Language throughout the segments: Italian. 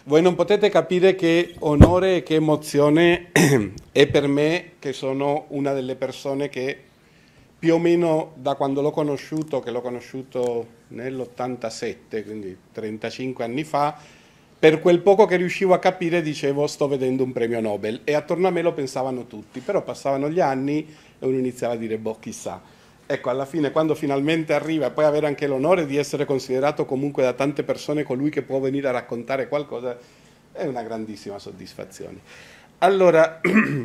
Voi non potete capire che onore e che emozione è per me, che sono una delle persone che più o meno da quando l'ho conosciuto, che l'ho conosciuto nell'87, quindi 35 anni fa, per quel poco che riuscivo a capire dicevo sto vedendo un premio Nobel, e attorno a me lo pensavano tutti, però passavano gli anni e uno iniziava a dire boh, chissà. Ecco, alla fine, quando finalmente arriva e poi avere anche l'onore di essere considerato comunque da tante persone colui che può venire a raccontare qualcosa, è una grandissima soddisfazione. Allora,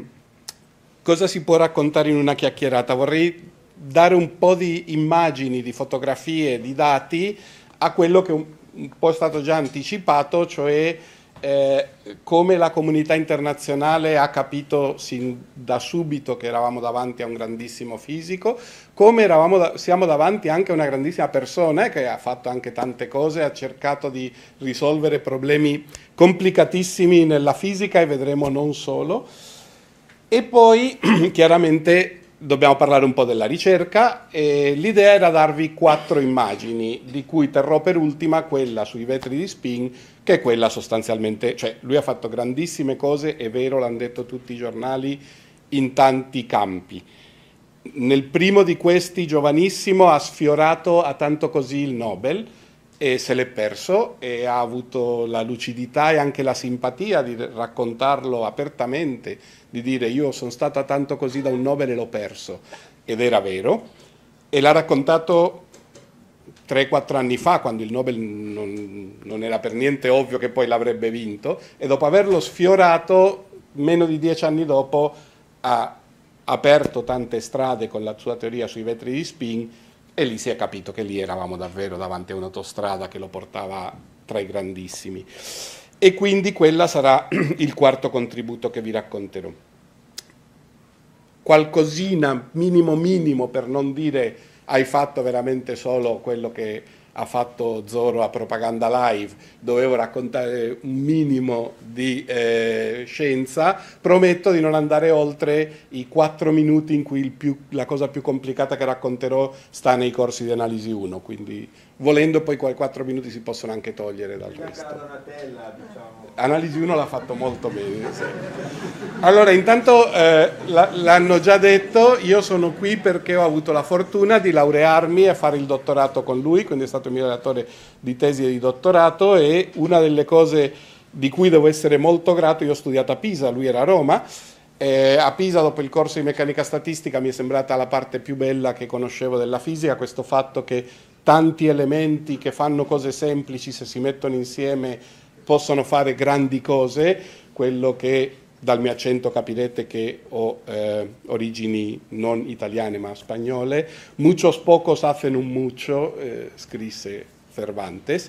cosa si può raccontare in una chiacchierata? Vorrei dare un po' di immagini, di fotografie, di dati a quello che un po' è stato già anticipato, cioè come la comunità internazionale ha capito sin da subito che eravamo davanti a un grandissimo fisico, come siamo davanti anche a una grandissima persona che ha fatto anche tante cose, ha cercato di risolvere problemi complicatissimi nella fisica e vedremo non solo. E poi chiaramente dobbiamo parlare un po' della ricerca, e l'idea era darvi 4 immagini, di cui terrò per ultima quella sui vetri di spin, che è quella sostanzialmente, cioè lui ha fatto grandissime cose, è vero, l'hanno detto tutti i giornali, in tanti campi. Nel primo di questi, giovanissimo, ha sfiorato a tanto così il Nobel e se l'è perso, e ha avuto la lucidità e anche la simpatia di raccontarlo apertamente, di dire io sono stato a tanto così da un Nobel e l'ho perso, ed era vero, e l'ha raccontato 3-4 anni fa, quando il Nobel non era per niente ovvio che poi l'avrebbe vinto, e dopo averlo sfiorato, meno di 10 anni dopo, ha aperto tante strade con la sua teoria sui vetri di spin, e lì si è capito che lì eravamo davvero davanti a un'autostrada che lo portava tra i grandissimi. E quindi quella sarà il quarto contributo che vi racconterò. Qualcosina, minimo, per non dire hai fatto veramente solo quello che ha fatto Zoro a Propaganda Live, dovevo raccontare un minimo di scienza, prometto di non andare oltre i 4 minuti in cui la cosa più complicata che racconterò sta nei corsi di analisi 1, quindi volendo poi quei 4 minuti si possono anche togliere dal resto. Analisi 1 l'ha fatto molto bene. Sì. Allora, intanto l'hanno già detto, io sono qui perché ho avuto la fortuna di laurearmi e fare il dottorato con lui, quindi è stato il mio relatore di tesi e di dottorato, e una delle cose di cui devo essere molto grato, io ho studiato a Pisa, lui era a Roma, a Pisa dopo il corso di meccanica statistica mi è sembrata la parte più bella che conoscevo della fisica, questo fatto che tanti elementi che fanno cose semplici, se si mettono insieme possono fare grandi cose, quello che dal mio accento capirete che ho origini non italiane ma spagnole. Muchos pocos hacen un mucho, scrisse Cervantes.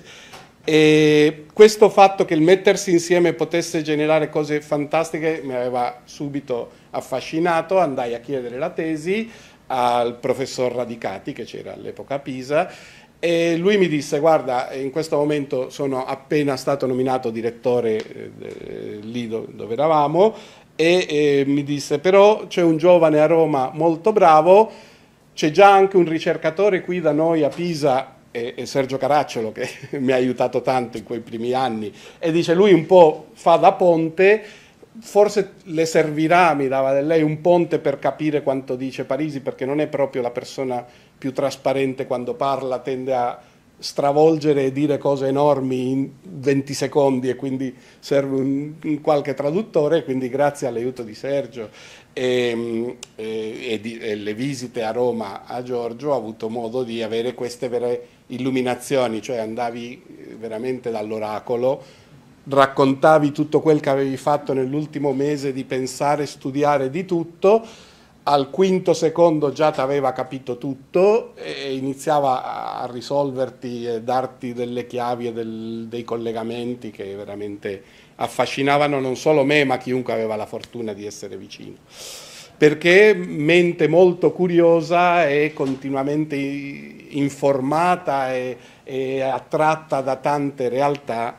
E questo fatto che il mettersi insieme potesse generare cose fantastiche mi aveva subito affascinato, andai a chiedere la tesi al professor Radicati che c'era all'epoca a Pisa, e lui mi disse guarda, in questo momento sono appena stato nominato direttore lì dove eravamo, e mi disse però c'è un giovane a Roma molto bravo, c'è già anche un ricercatore qui da noi a Pisa, e Sergio Caracciolo che mi ha aiutato tanto in quei primi anni, e dice lui un po' fa da ponte, forse le servirà, mi dava da lei un ponte per capire quanto dice Parisi, perché non è proprio la persona più trasparente quando parla, tende a stravolgere e dire cose enormi in 20 secondi, e quindi serve un qualche traduttore, quindi grazie all'aiuto di Sergio e le visite a Roma a Giorgio ho avuto modo di avere queste vere illuminazioni, cioè andavi veramente dall'oracolo, raccontavi tutto quel che avevi fatto nell'ultimo mese di pensare, studiare di tutto, al quinto secondo già ti aveva capito tutto e iniziava a risolverti e darti delle chiavi e dei collegamenti che veramente affascinavano non solo me ma chiunque aveva la fortuna di essere vicino, perché mente molto curiosa e continuamente informata e attratta da tante realtà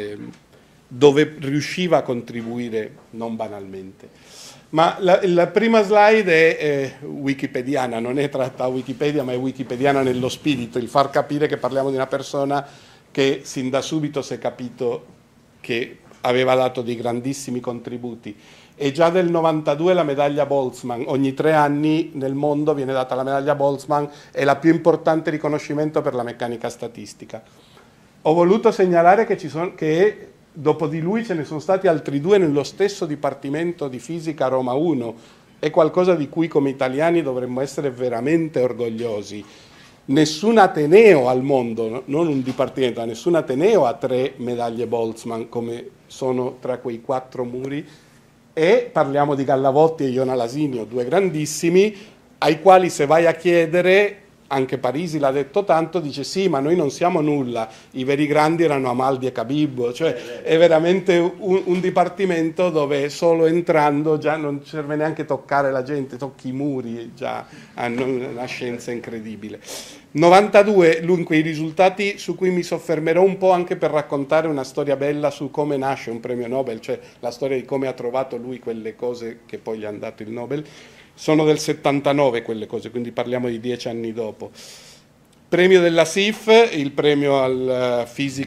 dove riusciva a contribuire non banalmente. Ma la prima slide è wikipediana, non è tratta a Wikipedia, ma è wikipediana nello spirito, il far capire che parliamo di una persona che sin da subito si è capito che aveva dato dei grandissimi contributi. E già del 92 la medaglia Boltzmann, ogni 3 anni nel mondo viene data la medaglia Boltzmann, è la più importante riconoscimento per la meccanica statistica. Ho voluto segnalare che dopo di lui ce ne sono stati altri 2 nello stesso Dipartimento di Fisica Roma 1, è qualcosa di cui come italiani dovremmo essere veramente orgogliosi. Nessun ateneo al mondo, non un dipartimento, ma nessun ateneo ha 3 medaglie Boltzmann come sono tra quei 4 muri, e parliamo di Gallavotti e Iona Lasinio, 2 grandissimi, ai quali se vai a chiedere, anche Parisi l'ha detto tanto, dice sì, ma noi non siamo nulla, i veri grandi erano Amaldi e Cabibbo, cioè è veramente un dipartimento dove solo entrando già non serve neanche toccare la gente, tocchi i muri, già hanno una scienza incredibile. 92, dunque i risultati su cui mi soffermerò un po' anche per raccontare una storia bella su come nasce un premio Nobel, cioè la storia di come ha trovato lui quelle cose che poi gli hanno dato il Nobel. Sono del 79 quelle cose, quindi parliamo di 10 anni dopo. Premio della SIF, il premio al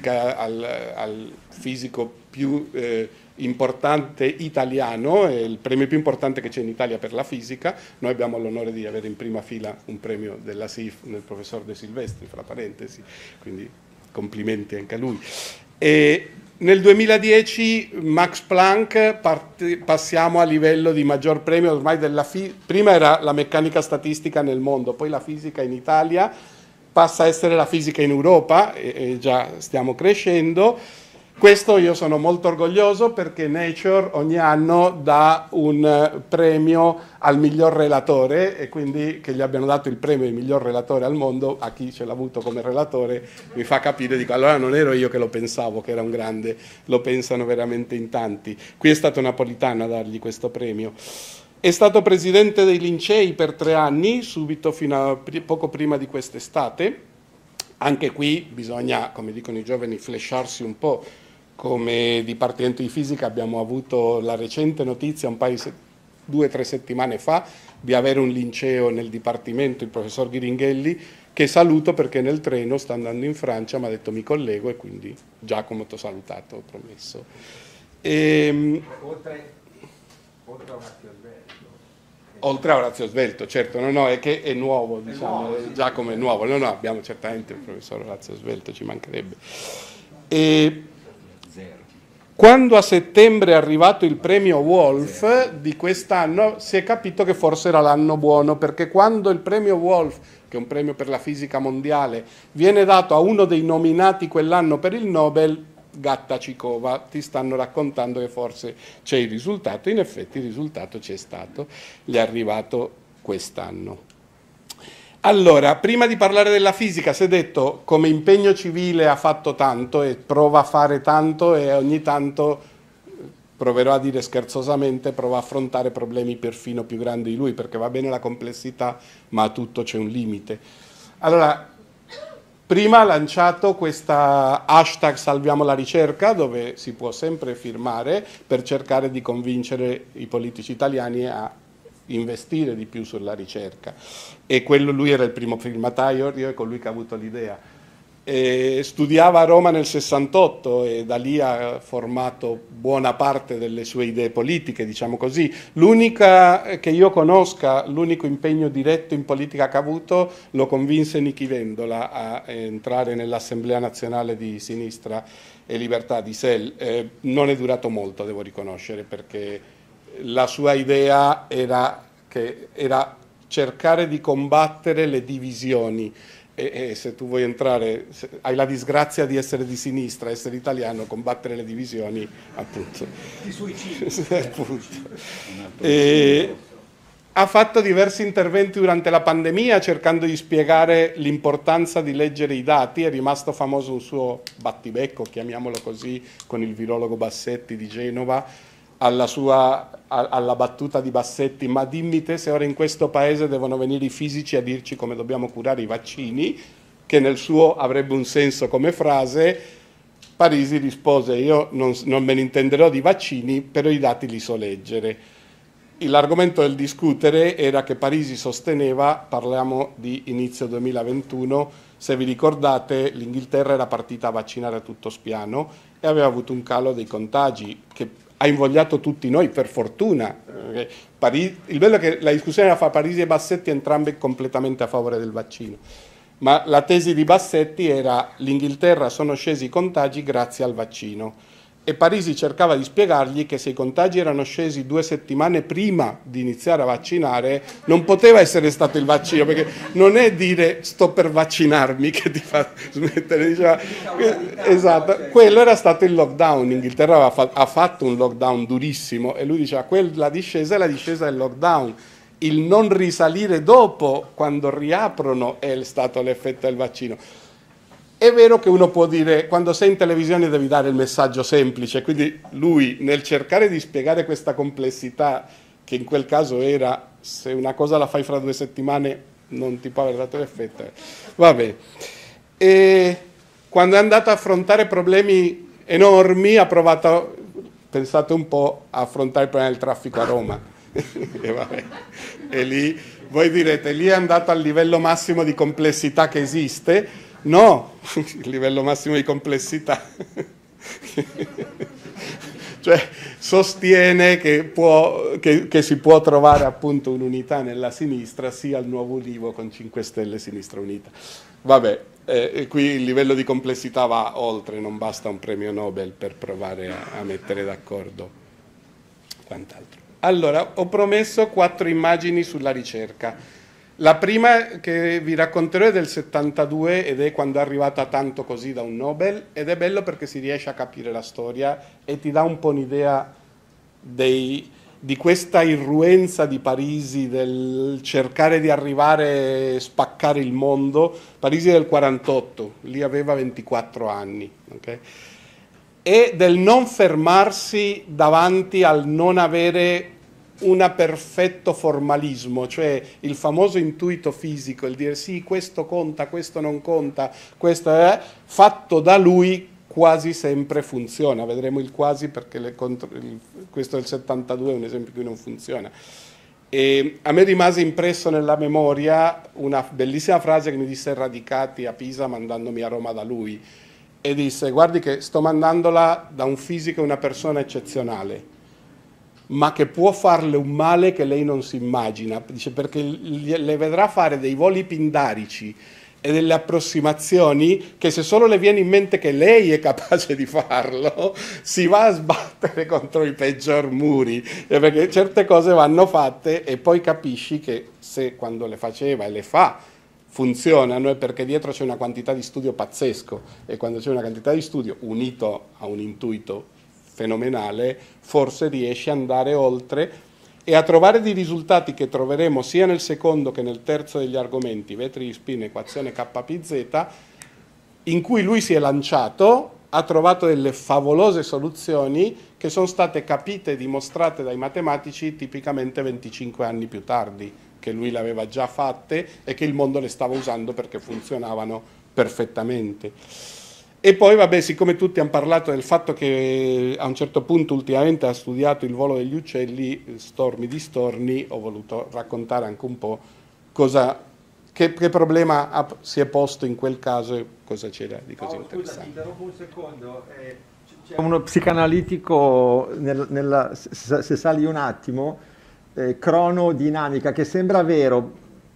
fisico più importante italiano, è il premio più importante che c'è in Italia per la fisica. Noi abbiamo l'onore di avere in prima fila un premio della SIF nel professor De Silvestri, fra parentesi, quindi complimenti anche a lui. E nel 2010 Max Planck, passiamo a livello di maggior premio ormai prima era la meccanica statistica nel mondo, poi la fisica in Italia, passa a essere la fisica in Europa, e già stiamo crescendo. Questo io sono molto orgoglioso perché Nature ogni anno dà un premio al miglior relatore, e quindi che gli abbiano dato il premio di miglior relatore al mondo, a chi ce l'ha avuto come relatore, mi fa capire, dico, allora non ero io che lo pensavo che era un grande, lo pensano veramente in tanti. Qui è stato Napolitano a dargli questo premio. È stato presidente dei Lincei per 3 anni, subito fino a poco prima di quest'estate. Anche qui bisogna, come dicono i giovani, flasharsi un po'. Come Dipartimento di Fisica abbiamo avuto la recente notizia, 2 o 3 settimane fa, di avere un linceo nel Dipartimento, il professor Ghiringhelli, che saluto perché nel treno sta andando in Francia, mi ha detto mi collego, e quindi Giacomo ti ho salutato, ho promesso. Oltre a Orazio Svelto, certo, no, è che è nuovo, diciamo, nuovo, sì. Giacomo è nuovo, no, abbiamo certamente il professor Orazio Svelto, ci mancherebbe. Quando a settembre è arrivato il premio Wolf di quest'anno si è capito che forse era l'anno buono, perché quando il premio Wolf, che è un premio per la fisica mondiale, viene dato a uno dei nominati quell'anno per il Nobel, gatta cicova, ti stanno raccontando che forse c'è il risultato. In effetti il risultato c'è stato, gli è arrivato quest'anno. Allora, prima di parlare della fisica, si è detto come impegno civile ha fatto tanto e prova a fare tanto, e ogni tanto, proverò a dire scherzosamente, prova a affrontare problemi perfino più grandi di lui, perché va bene la complessità, ma a tutto c'è un limite. Allora, prima ha lanciato questa hashtag Salviamo la ricerca, dove si può sempre firmare per cercare di convincere i politici italiani a investire di più sulla ricerca, e lui era il primo firmatario, io è colui che ha avuto l'idea. Studiava a Roma nel 68 e da lì ha formato buona parte delle sue idee politiche, diciamo così. L'unica che io conosca, l'unico impegno diretto in politica che ha avuto, lo convinse Nichi Vendola a entrare nell'Assemblea Nazionale di Sinistra e Libertà di SEL. Non è durato molto, devo riconoscere, perché la sua idea era cercare di combattere le divisioni, e se tu vuoi entrare, hai la disgrazia di essere di sinistra, essere italiano, combattere le divisioni, appunto. Di suicidio. Ha fatto diversi interventi durante la pandemia cercando di spiegare l'importanza di leggere i dati, è rimasto famoso un suo battibecco, chiamiamolo così, con il virologo Bassetti di Genova, alla battuta di Bassetti: ma dimmi te se ora in questo paese devono venire i fisici a dirci come dobbiamo curare i vaccini, che nel suo avrebbe un senso come frase. Parisi rispose: io non me ne intenderò di vaccini, però i dati li so leggere. L'argomento del discutere era che Parisi sosteneva, parliamo di inizio 2021, se vi ricordate l'Inghilterra era partita a vaccinare a tutto spiano, e aveva avuto un calo dei contagi che ha invogliato tutti noi, per fortuna. Il bello è che la discussione la fa Parisi e Bassetti, entrambi completamente a favore del vaccino. Ma la tesi di Bassetti era: l'Inghilterra sono scesi i contagi grazie al vaccino. E Parisi cercava di spiegargli che se i contagi erano scesi 2 settimane prima di iniziare a vaccinare, non poteva essere stato il vaccino, perché non è dire sto per vaccinarmi che ti fa smettere. Diceva, esatto, quello era stato il lockdown. L'Inghilterra ha fatto un lockdown durissimo e lui diceva la discesa è la discesa del lockdown. Il non risalire dopo, quando riaprono, è stato l'effetto del vaccino. È vero che uno può dire, quando sei in televisione devi dare il messaggio semplice, quindi lui nel cercare di spiegare questa complessità, che in quel caso era, se una cosa la fai fra 2 settimane non ti può aver dato l'effetto. Vabbè. E quando è andato a affrontare problemi enormi ha provato, pensate un po', a affrontare il problema del traffico a Roma. E vabbè. E lì, voi direte, lì è andato al livello massimo di complessità che esiste. No, il livello massimo di complessità. Cioè, sostiene che si può trovare appunto un'unità nella sinistra, sia al nuovo Ulivo con 5 Stelle Sinistra Unita. Vabbè, qui il livello di complessità va oltre, non basta un premio Nobel per provare a mettere d'accordo quant'altro. Allora, ho promesso 4 immagini sulla ricerca. La prima che vi racconterò è del 72 ed è quando è arrivata tanto così da un Nobel, ed è bello perché si riesce a capire la storia e ti dà un po' un'idea di questa irruenza di Parisi, del cercare di arrivare, spaccare il mondo. Parisi del 48, lì aveva 24 anni, okay? E del non fermarsi davanti al non avere un perfetto formalismo, cioè il famoso intuito fisico, il dire sì, questo conta, questo non conta, questo è fatto da lui, quasi sempre funziona. Vedremo il quasi perché questo del 72 è un esempio in cui non funziona. E a me rimase impresso nella memoria una bellissima frase che mi disse Radicati a Pisa mandandomi a Roma da lui, e disse: guardi che sto mandandola da un fisico e una persona eccezionale, ma che può farle un male che lei non si immagina. Dice, perché le vedrà fare dei voli pindarici e delle approssimazioni che, se solo le viene in mente che lei è capace di farlo, si va a sbattere contro i peggior muri, perché certe cose vanno fatte e poi capisci che se quando le faceva e le fa funzionano è perché dietro c'è una quantità di studio pazzesco, e quando c'è una quantità di studio unito a un intuito fenomenale, forse riesce ad andare oltre e a trovare dei risultati che troveremo sia nel secondo che nel terzo degli argomenti, vetri di spin, equazione KPZ, in cui lui si è lanciato, ha trovato delle favolose soluzioni che sono state capite e dimostrate dai matematici tipicamente 25 anni più tardi, che lui le aveva già fatte e che il mondo le stava usando perché funzionavano perfettamente. E poi, vabbè, siccome tutti hanno parlato del fatto che a un certo punto ultimamente ha studiato il volo degli uccelli, stormi di storni, ho voluto raccontare anche un po' che problema si è posto in quel caso e cosa c'era di così interessante. Scusa, ti interrompo un secondo. C'è uno psicanalitico, se sali un attimo, cronodinamica, che sembra vero,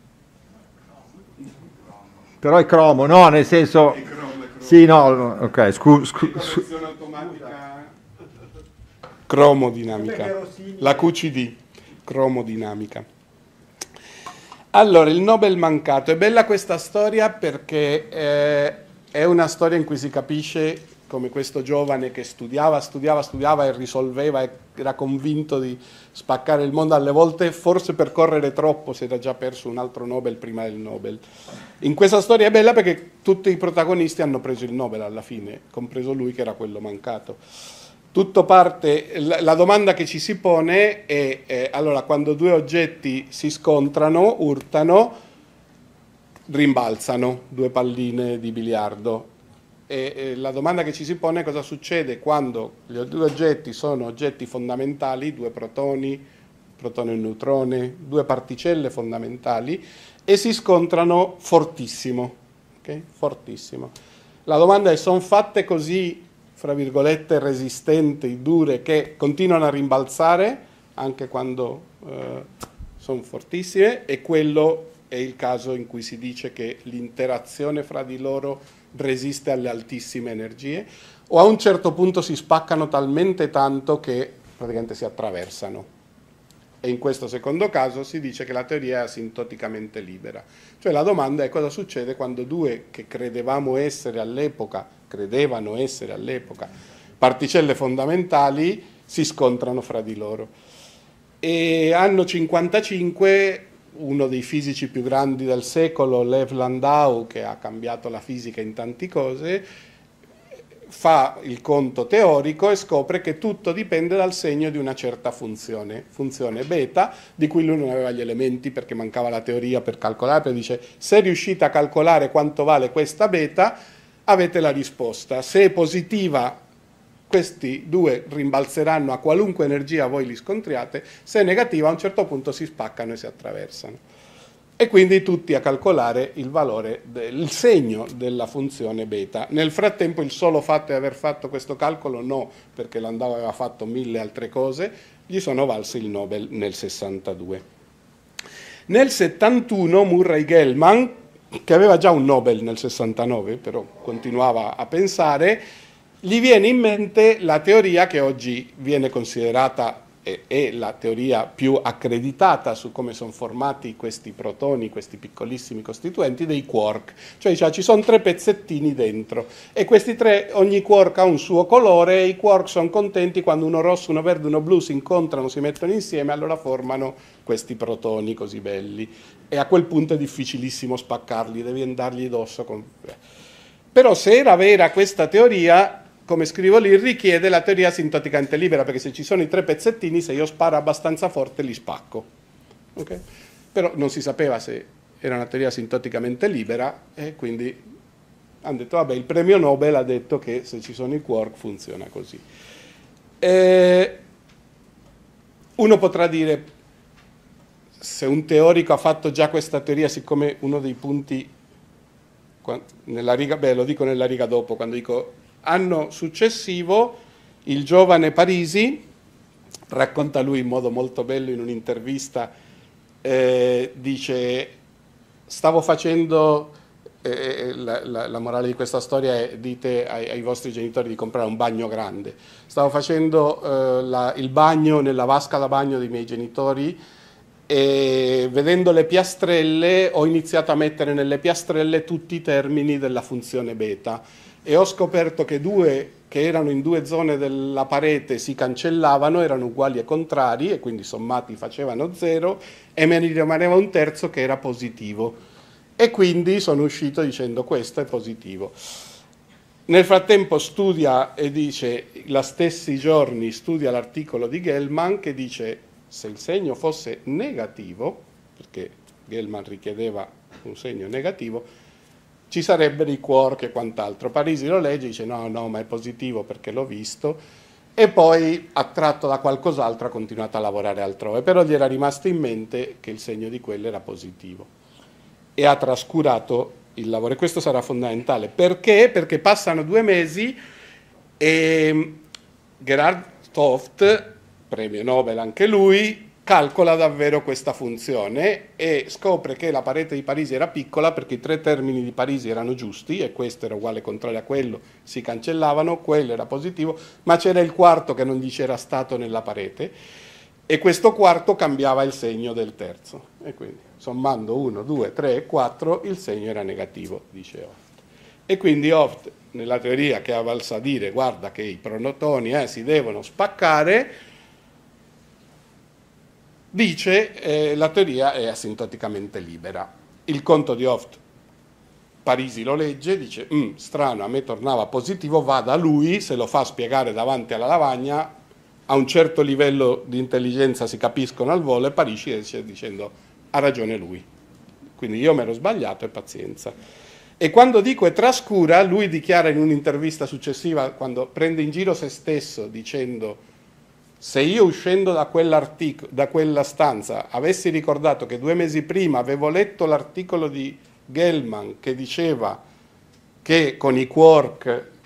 però è cromo, no? Nel senso... Sì, no, ok, correzione automatica, cromodinamica, la QCD, cromodinamica. Allora, il Nobel mancato. È bella questa storia perché è una storia in cui si capisce come questo giovane che studiava e risolveva e era convinto di spaccare il mondo, alle volte forse per correre troppo si era già perso un altro Nobel prima del Nobel. In questa storia è bella perché tutti i protagonisti hanno preso il Nobel alla fine, compreso lui che era quello mancato. Tutto parte, la domanda che ci si pone è allora, quando due oggetti si scontrano, urtano, rimbalzano due palline di biliardo. E la domanda che ci si pone è cosa succede quando gli due oggetti sono oggetti fondamentali, due protoni, protone e un neutrone, due particelle fondamentali, e si scontrano fortissimo. Okay? Fortissimo. La domanda è: sono fatte così fra virgolette, resistenti, dure, che continuano a rimbalzare anche quando sono fortissime, e quello è il caso in cui si dice che l'interazione fra di loro resiste alle altissime energie, o a un certo punto si spaccano talmente tanto che praticamente si attraversano. E in questo secondo caso si dice che la teoria è asintoticamente libera. Cioè la domanda è cosa succede quando due che credevano essere all'epoca, particelle fondamentali, si scontrano fra di loro. E anno 55, uno dei fisici più grandi del secolo, Lev Landau, che ha cambiato la fisica in tante cose, fa il conto teorico e scopre che tutto dipende dal segno di una certa funzione beta, di cui lui non aveva gli elementi perché mancava la teoria per calcolare, perché dice se riuscite a calcolare quanto vale questa beta avete la risposta, se è positiva questi due rimbalzeranno a qualunque energia voi li scontriate, se è negativa a un certo punto si spaccano e si attraversano. E quindi tutti a calcolare il valore, il segno della funzione beta. Nel frattempo il solo fatto di aver fatto questo calcolo no, perché Landau aveva fatto 1000 altre cose, gli sono valsi il Nobel nel 62. Nel 71 Murray Gell-Mann, che aveva già un Nobel nel 69, però continuava a pensare, gli viene in mente la teoria che oggi viene considerata è la teoria più accreditata su come sono formati questi protoni, questi piccolissimi costituenti, dei quark. Cioè ci sono 3 pezzettini dentro e questi 3, ogni quark ha un suo colore e i quark sono contenti quando uno rosso, uno verde, uno blu si incontrano, si mettono insieme, allora formano questi protoni così belli. E a quel punto è difficilissimo spaccarli, devi andargli addosso. Però se era vera questa teoria, come scrivo lì, richiede la teoria asintoticamente libera, perché se ci sono i 3 pezzettini, se io sparo abbastanza forte li spacco. Okay? Però non si sapeva se era una teoria asintoticamente libera e quindi hanno detto, vabbè, il premio Nobel ha detto che se ci sono i quark funziona così. Uno potrà dire, se un teorico ha fatto già questa teoria, siccome uno dei punti, nella riga, lo dico nella riga dopo, quando dico anno successivo, il giovane Parisi, racconta lui in modo molto bello in un'intervista, dice, stavo facendo, la morale di questa storia è, dite ai vostri genitori di comprare un bagno grande, stavo facendo il bagno nella vasca da bagno dei miei genitori e vedendo le piastrelle ho iniziato a mettere nelle piastrelle tutti i termini della funzione beta e ho scoperto che 2 che erano in 2 zone della parete si cancellavano, erano uguali e contrari e quindi sommati facevano 0 e me ne rimaneva un terzo che era positivo e quindi sono uscito dicendo questo è positivo. Nel frattempo studia e dice, la stessi giorni studia l'articolo di Gell-Mann che dice se il segno fosse negativo, perché Gell-Mann richiedeva un segno negativo, ci sarebbero i quark e quant'altro. Parisi lo legge e dice no, ma è positivo perché l'ho visto, e poi, attratto da qualcos'altro, ha continuato a lavorare altrove, però gli era rimasto in mente che il segno di quello era positivo e ha trascurato il lavoro, e questo sarà fondamentale. Perché? Perché passano 2 mesi e Gerhard Toft, premio Nobel anche lui, calcola davvero questa funzione e scopre che la parete di Parisi era piccola perché i 3 termini di Parisi erano giusti e questo era uguale contrario a quello, si cancellavano, quello era positivo, ma c'era il quarto che non gli c'era stato nella parete e questo quarto cambiava il segno del terzo e quindi sommando 1, 2, 3 e 4 il segno era negativo, dice Hooft. E quindi Hooft, nella teoria che ha valsa a dire guarda che i protoni si devono spaccare, dice la teoria è asintoticamente libera. Il conto di Hooft, Parisi lo legge, dice strano, a me tornava positivo, va da lui, se lo fa spiegare davanti alla lavagna, a un certo livello di intelligenza si capiscono al volo e Parisi esce dicendo ha ragione lui, quindi io mi ero sbagliato e pazienza. E quando dico e trascura, lui dichiara in un'intervista successiva, quando prende in giro se stesso dicendo se io uscendo da quella stanza avessi ricordato che 2 mesi prima avevo letto l'articolo di Gell-Mann che diceva che con i quark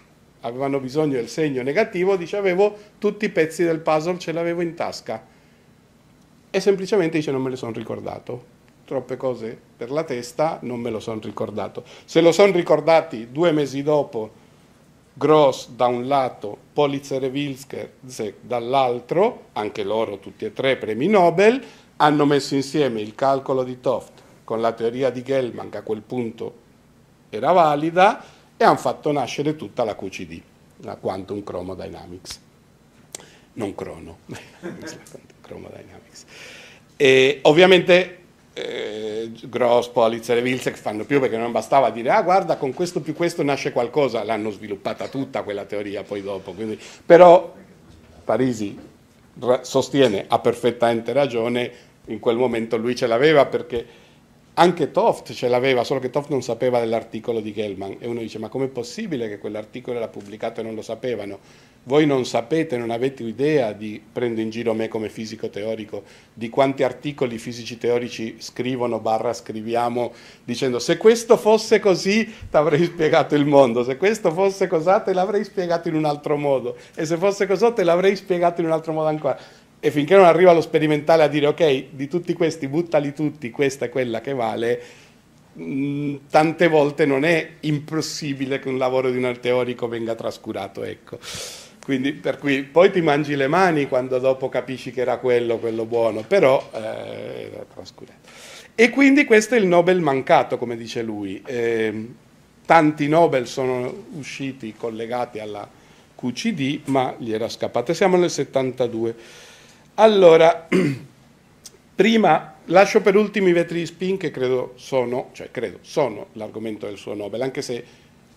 avevano bisogno del segno negativo, dice avevo tutti i pezzi del puzzle, ce l'avevo in tasca. E semplicemente dice non me le sono ricordato. Troppe cose per la testa, non me lo sono ricordato. Se lo sono ricordati 2 mesi dopo, Gross da un lato, Politzer e Wilczek dall'altro, anche loro tutti e 3 premi Nobel, hanno messo insieme il calcolo di Toft con la teoria di Gell-Mann, che a quel punto era valida, e hanno fatto nascere tutta la QCD, la Quantum Chromodynamics. Non Crono, Chromodynamics. E ovviamente Gross, Politzer e Wilczek fanno più, perché non bastava dire ah guarda con questo più questo nasce qualcosa, l'hanno sviluppata tutta quella teoria poi dopo, quindi, però Parisi sostiene, ha perfettamente ragione, in quel momento lui ce l'aveva perché anche Toft ce l'aveva, solo che Toft non sapeva dell'articolo di Gell-Mann e uno dice ma com'è possibile che quell'articolo era pubblicato e non lo sapevano? Voi non sapete, non avete idea prendo in giro me come fisico teorico, di quanti articoli fisici teorici scrivono scriviamo dicendo se questo fosse così ti avrei spiegato il mondo, se questo fosse così te l'avrei spiegato in un altro modo e se fosse così te l'avrei spiegato in un altro modo ancora. E finché non arriva lo sperimentale a dire ok, di tutti questi buttali tutti, questa è quella che vale, tante volte non è impossibile che un lavoro di un teorico venga trascurato, ecco. Quindi per cui poi ti mangi le mani quando dopo capisci che era quello buono, però era trascurato. E quindi questo è il Nobel mancato, come dice lui. Tanti Nobel sono usciti collegati alla QCD, ma gli era scappato. Siamo nel 72. Allora, prima lascio per ultimi i vetri di spin che credo sono l'argomento del suo Nobel, anche se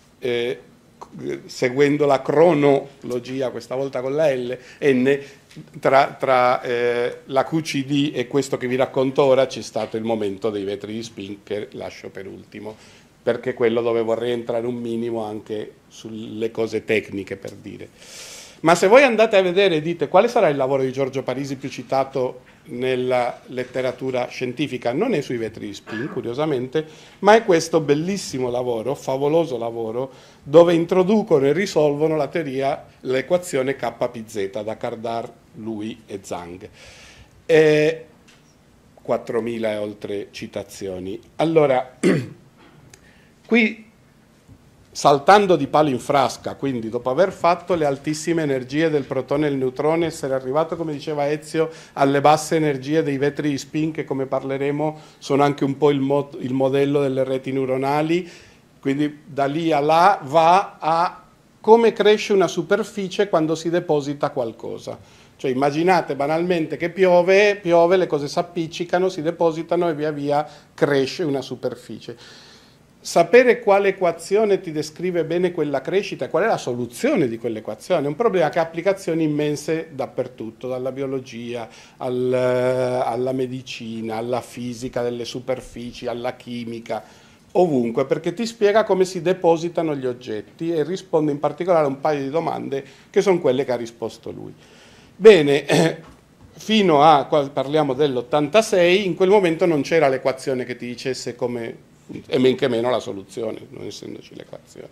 seguendo la cronologia, questa volta con la N, tra la QCD e questo che vi racconto ora c'è stato il momento dei vetri di spin che lascio per ultimo, perché quello dove vorrei entrare un minimo anche sulle cose tecniche, per dire. Ma se voi andate a vedere e dite quale sarà il lavoro di Giorgio Parisi più citato nella letteratura scientifica, non è sui vetri di spin, curiosamente, ma è questo bellissimo lavoro, favoloso lavoro, dove introducono e risolvono la teoria, l'equazione KPZ da Kardar, lui e Zhang. 4.000 e oltre citazioni. Allora, qui saltando di palo in frasca, quindi dopo aver fatto le altissime energie del protone e del neutrone, essere arrivato, come diceva Ezio, alle basse energie dei vetri di spin, che come parleremo sono anche un po' il modello delle reti neuronali, quindi da lì a là va a come cresce una superficie quando si deposita qualcosa. Cioè immaginate banalmente che piove, le cose si appiccicano, si depositano e via via cresce una superficie. Sapere quale equazione ti descrive bene quella crescita e qual è la soluzione di quell'equazione è un problema che ha applicazioni immense dappertutto, dalla biologia alla medicina, alla fisica delle superfici, alla chimica, ovunque, perché ti spiega come si depositano gli oggetti e risponde in particolare a un paio di domande che sono quelle che ha risposto lui. Bene, fino a, qua parliamo dell'86, in quel momento non c'era l'equazione che ti dicesse come, e men che meno la soluzione, non essendoci l'equazione.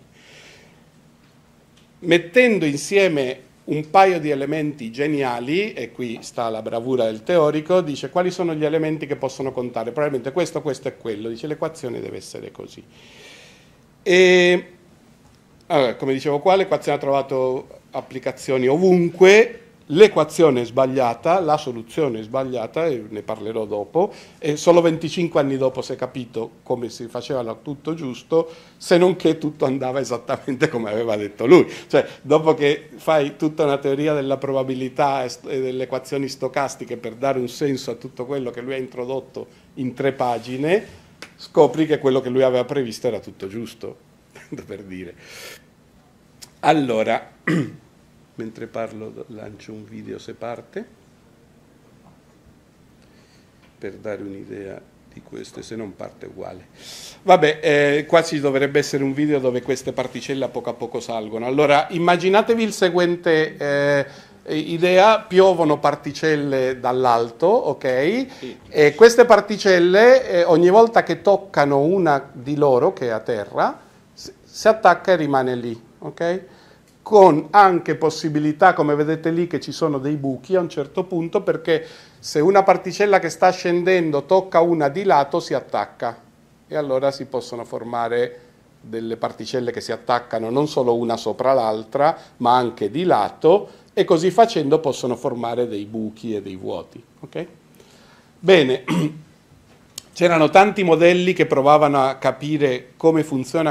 Mettendo insieme un paio di elementi geniali, e qui sta la bravura del teorico, dice quali sono gli elementi che possono contare, probabilmente questo e quello, dice l'equazione deve essere così. E, allora, come dicevo qua, l'equazione ha trovato applicazioni ovunque. L'equazione è sbagliata, la soluzione è sbagliata, e ne parlerò dopo, e solo 25 anni dopo si è capito come si faceva tutto giusto, se non che tutto andava esattamente come aveva detto lui. Cioè, dopo che fai tutta una teoria della probabilità e delle equazioni stocastiche per dare un senso a tutto quello che lui ha introdotto in 3 pagine, scopri che quello che lui aveva previsto era tutto giusto, per dire. Allora... Mentre parlo lancio un video se parte, per dare un'idea di questo, e se non parte uguale. Vabbè, qua ci dovrebbe essere un video dove queste particelle a poco salgono. Allora, immaginatevi il seguente idea, piovono particelle dall'alto, ok? Sì. E queste particelle, ogni volta che toccano una di loro, che è a terra, si attacca e rimane lì, ok? con anche possibilità, come vedete lì, che ci sono dei buchi a un certo punto, perché se una particella che sta scendendo tocca una di lato si attacca e allora si possono formare delle particelle che si attaccano non solo una sopra l'altra, ma anche di lato, e così facendo possono formare dei buchi e dei vuoti. Okay? Bene, c'erano tanti modelli che provavano a capire come funziona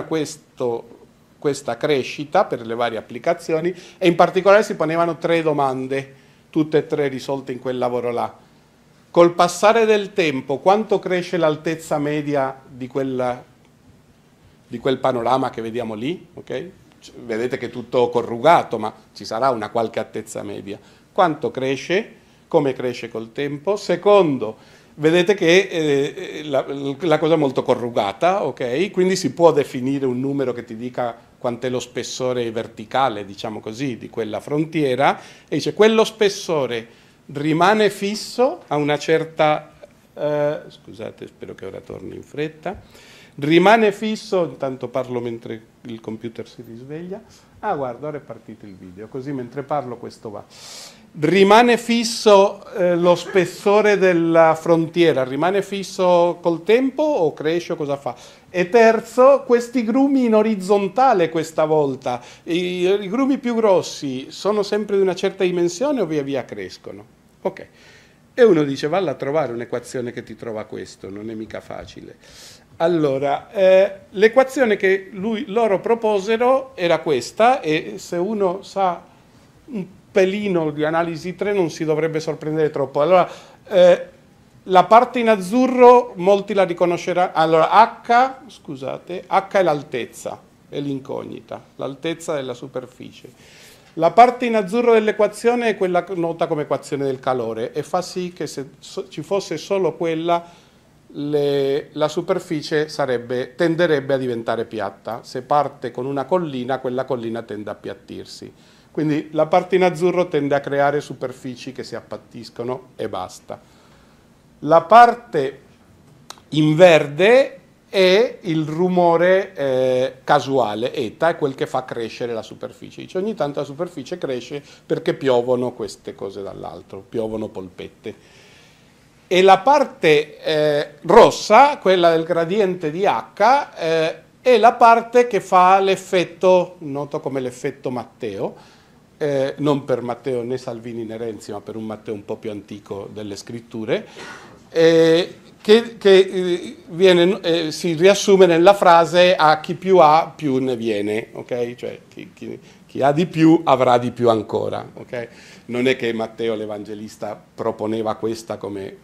questa crescita per le varie applicazioni, e in particolare si ponevano 3 domande, tutte e 3 risolte in quel lavoro là. Col passare del tempo, quanto cresce l'altezza media di quel panorama che vediamo lì? Okay? Vedete che è tutto corrugato, ma ci sarà una qualche altezza media. Quanto cresce? Come cresce col tempo? Secondo, vedete che la cosa è molto corrugata, okay? Quindi si può definire un numero che ti dica quant'è lo spessore verticale, diciamo così, di quella frontiera, e dice quello spessore rimane fisso a una certa... scusate, spero che ora torni in fretta. Rimane fisso, intanto parlo mentre il computer si risveglia. Ah, guarda, ora è partito il video, così mentre parlo questo va. Rimane fisso lo spessore della frontiera, rimane fisso col tempo o cresce o cosa fa? E terzo, questi grumi in orizzontale questa volta, i grumi più grossi sono sempre di una certa dimensione o via via crescono? Ok. E uno dice, valla a trovare un'equazione che ti trova questo, non è mica facile. Allora, l'equazione che loro proposero era questa, e se uno sa un pelino di analisi 3 non si dovrebbe sorprendere troppo. Allora, la parte in azzurro molti la riconosceranno. Allora, H è l'altezza, è l'incognita, l'altezza della superficie. La parte in azzurro dell'equazione è quella nota come equazione del calore, e fa sì che se ci fosse solo quella, la superficie tenderebbe a diventare piatta. Se parte con una collina, quella collina tende a appiattirsi. Quindi la parte in azzurro tende a creare superfici che si appattiscono e basta. La parte in verde è il rumore casuale, eta, è quel che fa crescere la superficie. Dice, ogni tanto la superficie cresce perché piovono queste cose dall'alto, piovono polpette. E la parte rossa, quella del gradiente di H, è la parte che fa l'effetto, noto come l'effetto Matteo, non per Matteo né Salvini né Renzi, ma per un Matteo un po' più antico delle scritture, che si riassume nella frase a chi più ha più ne viene, ok? Cioè chi ha di più avrà di più ancora, ok? Non è che Matteo l'Evangelista proponeva questa come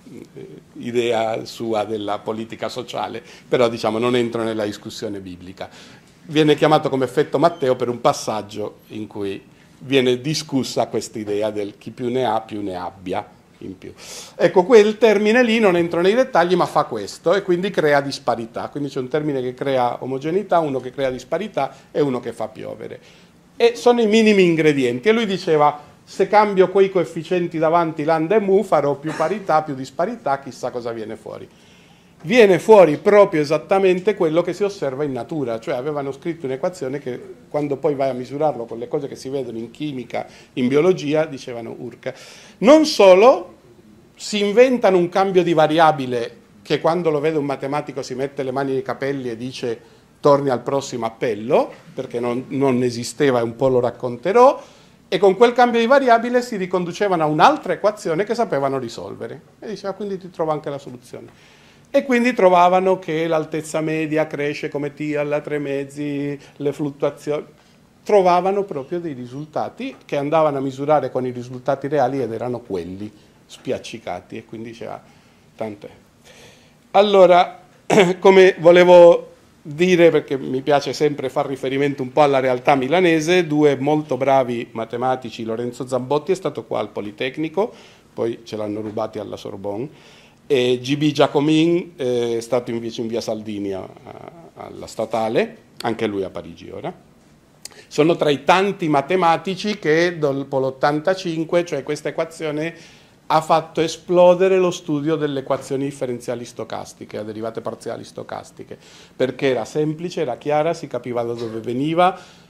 idea sua della politica sociale, però diciamo non entro nella discussione biblica. Viene chiamato come effetto Matteo per un passaggio in cui viene discussa questa idea del chi più ne ha più ne abbia in più. Ecco, quel termine lì non entro nei dettagli, ma fa questo e quindi crea disparità. Quindi c'è un termine che crea omogeneità, uno che crea disparità e uno che fa piovere. E sono i minimi ingredienti. E lui diceva, se cambio quei coefficienti davanti lambda e mu, farò più parità, più disparità, chissà cosa viene fuori. Viene fuori proprio esattamente quello che si osserva in natura, cioè avevano scritto un'equazione che quando poi vai a misurarlo con le cose che si vedono in chimica, in biologia, dicevano urca. Non solo, si inventano un cambio di variabile che quando lo vede un matematico si mette le mani nei capelli e dice torni al prossimo appello, perché non esisteva e un po' lo racconterò, e con quel cambio di variabile si riconducevano a un'altra equazione che sapevano risolvere. E diceva, quindi ti trovo anche la soluzione. E quindi trovavano che l'altezza media cresce come t alla 3 mezzi, le fluttuazioni. Trovavano proprio dei risultati che andavano a misurare con i risultati reali ed erano quelli spiaccicati. E quindi diceva, tant'è. Allora, come volevo dire, perché mi piace sempre far riferimento un po' alla realtà milanese, 2 molto bravi matematici, Lorenzo Zambotti è stato qua al Politecnico, poi ce l'hanno rubati alla Sorbonne, e GB Giacomin è stato invece in via Saldini alla Statale, anche lui a Parigi ora. Sono tra i tanti matematici che dopo l'85, cioè questa equazione, ha fatto esplodere lo studio delle equazioni differenziali stocastiche, a derivate parziali stocastiche, perché era semplice, era chiara, si capiva da dove veniva,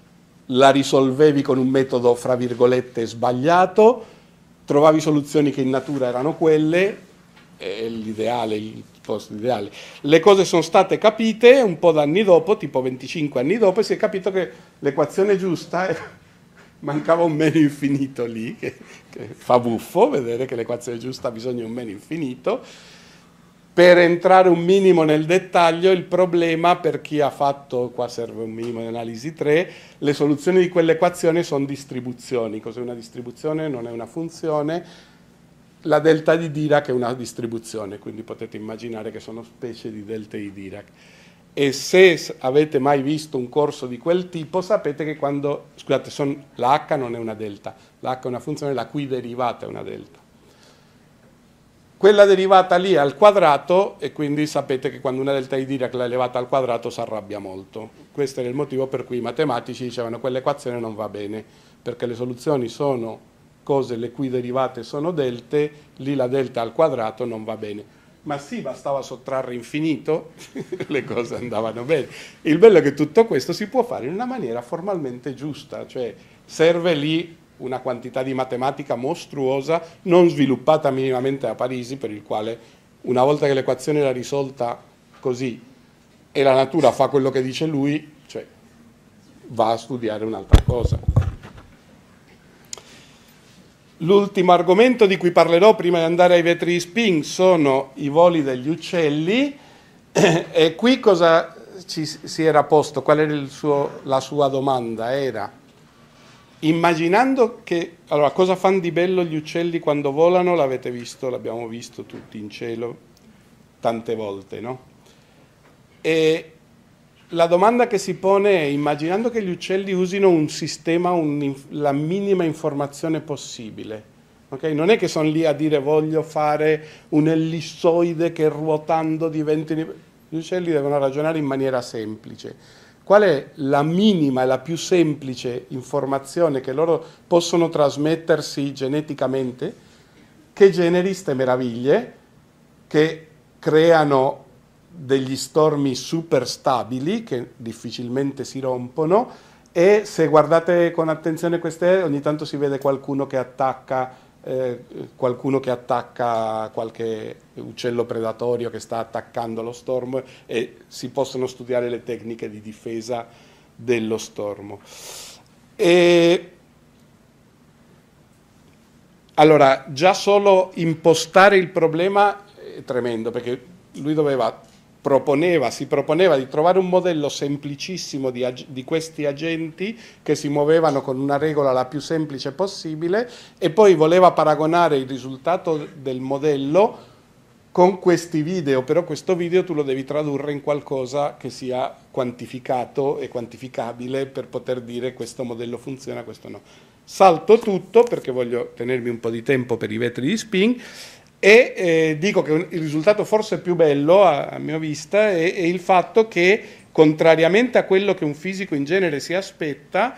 la risolvevi con un metodo, fra virgolette, sbagliato, trovavi soluzioni che in natura erano quelle, è l'ideale, il posto ideale. Le cose sono state capite un po' d'anni dopo, tipo 25 anni dopo, e si è capito che l'equazione giusta, mancava un meno infinito lì, che fa buffo vedere che l'equazione giusta ha bisogno di un meno infinito. Per entrare un minimo nel dettaglio, il problema per chi ha fatto, qua serve un minimo di analisi 3, le soluzioni di quell'equazione sono distribuzioni. Cos'è una distribuzione? Non è una funzione. La delta di Dirac è una distribuzione, quindi potete immaginare che sono specie di delte di Dirac. E se avete mai visto un corso di quel tipo, sapete che quando, scusate, la h non è una delta, la h è una funzione la cui derivata è una delta. Quella derivata lì è al quadrato e quindi sapete che quando una delta di Dirac l'ha elevata al quadrato si arrabbia molto. Questo era il motivo per cui i matematici dicevano che quell'equazione non va bene, perché le soluzioni sono cose le cui derivate sono delte, lì la delta al quadrato non va bene. Ma sì, bastava sottrarre infinito, le cose andavano bene. Il bello è che tutto questo si può fare in una maniera formalmente giusta, cioè serve lì una quantità di matematica mostruosa, non sviluppata minimamente a Parisi, per il quale una volta che l'equazione era risolta così e la natura fa quello che dice lui, cioè va a studiare un'altra cosa. L'ultimo argomento di cui parlerò prima di andare ai vetri di spin sono i voli degli uccelli, e qui cosa si era posto, qual era la sua domanda? Era, immaginando che, allora, cosa fanno di bello gli uccelli quando volano? L'avete visto, l'abbiamo visto tutti in cielo tante volte, no? E la domanda che si pone è, immaginando che gli uccelli usino un sistema, la minima informazione possibile, okay? Non è che sono lì a dire voglio fare un ellissoide che ruotando diventi... Gli uccelli devono ragionare in maniera semplice. Qual è la minima e la più semplice informazione che loro possono trasmettersi geneticamente, che generi ste meraviglie, che creano degli stormi super stabili che difficilmente si rompono, e se guardate con attenzione queste, ogni tanto si vede qualcuno che attacca qualche uccello predatorio che sta attaccando lo stormo, e si possono studiare le tecniche di difesa dello stormo. Allora, già solo impostare il problema è tremendo, perché lui si proponeva di trovare un modello semplicissimo di questi agenti che si muovevano con una regola la più semplice possibile, e poi voleva paragonare il risultato del modello con questi video, però questo video tu lo devi tradurre in qualcosa che sia quantificato e quantificabile per poter dire questo modello funziona, questo no. Salto tutto perché voglio tenermi un po' di tempo per i vetri di spin, e dico che il risultato forse più bello a mia vista è il fatto che, contrariamente a quello che un fisico in genere si aspetta,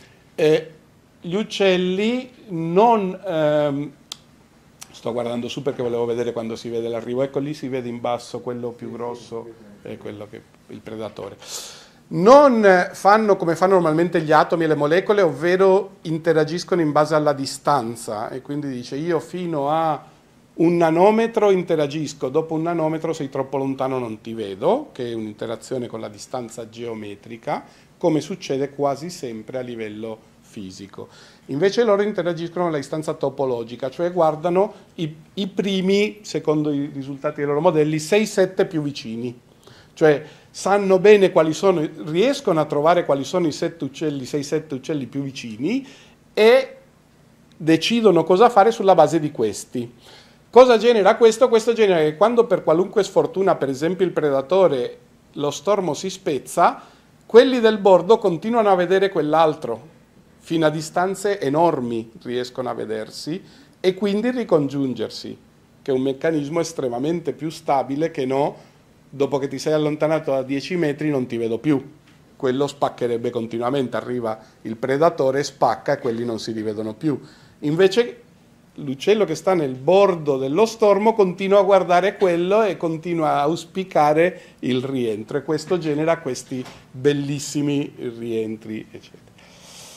gli uccelli non... sto guardando su perché volevo vedere quando si vede l'arrivo, ecco lì si vede in basso quello più grosso, è quello che il predatore. Non fanno come fanno normalmente gli atomi e le molecole, ovvero interagiscono in base alla distanza, e quindi dice io fino a 1 nanometro interagisco, dopo 1 nanometro sei troppo lontano non ti vedo, che è un'interazione con la distanza geometrica, come succede quasi sempre a livello fisico. Invece loro interagiscono con la distanza topologica, cioè guardano i primi, secondo i risultati dei loro modelli, 6-7 più vicini, cioè sanno bene quali sono, riescono a trovare quali sono i 6-7 uccelli più vicini e decidono cosa fare sulla base di questi. Cosa genera questo? Questo genera che quando per qualunque sfortuna, per esempio il predatore, lo stormo si spezza, quelli del bordo continuano a vedere quell'altro, fino a distanze enormi riescono a vedersi e quindi ricongiungersi, che è un meccanismo estremamente più stabile che no, dopo che ti sei allontanato da 10 metri non ti vedo più. Quello spaccherebbe continuamente, arriva il predatore, spacca e quelli non si rivedono più. Invece l'uccello che sta nel bordo dello stormo continua a guardare quello e continua a auspicare il rientro, e questo genera questi bellissimi rientri, eccetera.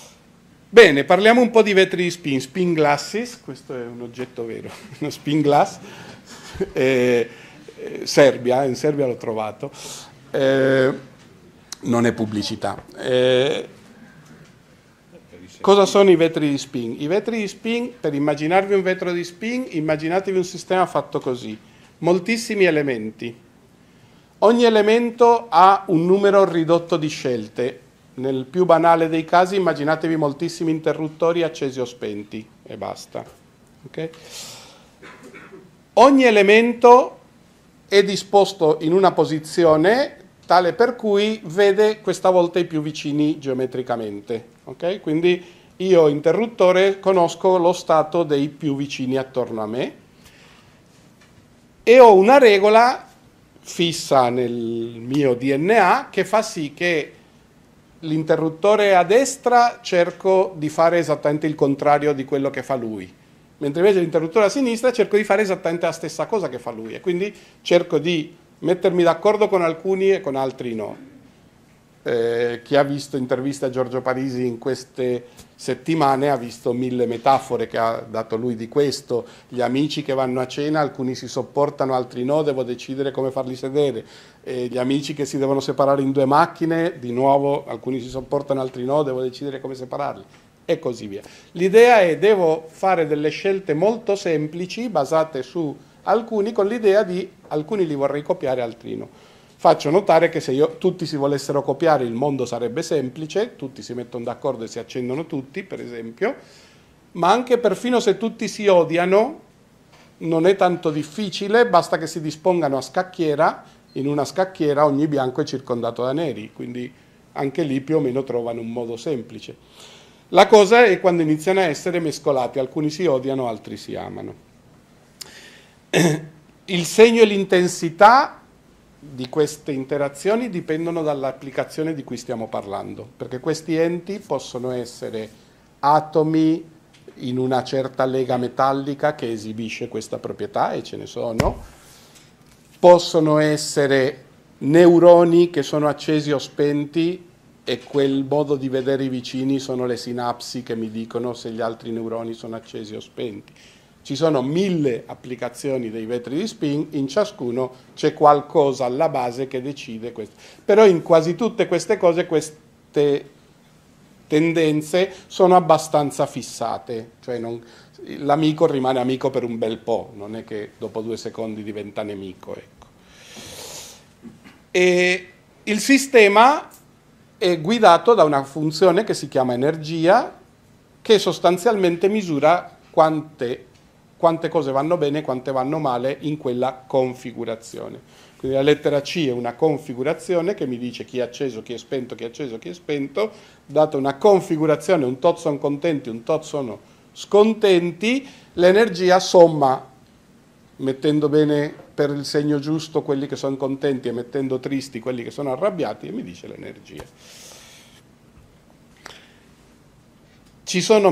Bene, parliamo un po' di vetri di spin. Spin glasses, questo è un oggetto vero, uno spin glass, Serbia, in Serbia l'ho trovato, non è pubblicità. Cosa sono i vetri di spin? I vetri di spin, per immaginarvi un vetro di spin, immaginatevi un sistema fatto così, moltissimi elementi. Ogni elemento ha un numero ridotto di scelte. Nel più banale dei casi immaginatevi moltissimi interruttori accesi o spenti e basta. Okay? Ogni elemento è disposto in una posizione tale per cui vede questa volta i più vicini geometricamente. Okay? Quindi io, interruttore, conosco lo stato dei più vicini attorno a me e ho una regola fissa nel mio DNA che fa sì che l'interruttore a destra cerco di fare esattamente il contrario di quello che fa lui, mentre invece l'interruttore a sinistra cerco di fare esattamente la stessa cosa che fa lui e quindi cerco di mettermi d'accordo con alcuni e con altri no. Chi ha visto interviste a Giorgio Parisi in queste settimane ha visto 1000 metafore che ha dato lui di questo, gli amici che vanno a cena, alcuni si sopportano, altri no, devo decidere come farli sedere, gli amici che si devono separare in 2 macchine, di nuovo alcuni si sopportano, altri no, devo decidere come separarli e così via. L'idea è devo fare delle scelte molto semplici basate su alcuni con l'idea di alcuni li vorrei copiare, altri no. Faccio notare che se tutti si volessero copiare il mondo sarebbe semplice, tutti si mettono d'accordo e si accendono tutti, per esempio, ma anche perfino se tutti si odiano non è tanto difficile, basta che si dispongano a scacchiera, in una scacchiera ogni bianco è circondato da neri, quindi anche lì più o meno trovano un modo semplice. La cosa è quando iniziano a essere mescolati, alcuni si odiano, altri si amano. Il segno e l'intensità di queste interazioni dipendono dall'applicazione di cui stiamo parlando, perché questi enti possono essere atomi in una certa lega metallica che esibisce questa proprietà, e ce ne sono, possono essere neuroni che sono accesi o spenti e quel modo di vedere i vicini sono le sinapsi che mi dicono se gli altri neuroni sono accesi o spenti. Ci sono 1000 applicazioni dei vetri di spin, in ciascuno c'è qualcosa alla base che decide questo. Però in quasi tutte queste cose queste tendenze sono abbastanza fissate, cioè l'amico rimane amico per un bel po', non è che dopo 2 secondi diventa nemico. Ecco. E il sistema è guidato da una funzione che si chiama energia, che sostanzialmente misura quante cose vanno bene e quante vanno male in quella configurazione. Quindi la lettera C è una configurazione che mi dice chi è acceso, chi è spento, chi è acceso, chi è spento. Data una configurazione, un tot sono contenti, un tot sono scontenti, l'energia somma, mettendo bene per il segno giusto quelli che sono contenti e mettendo tristi quelli che sono arrabbiati, e mi dice l'energia. Ci sono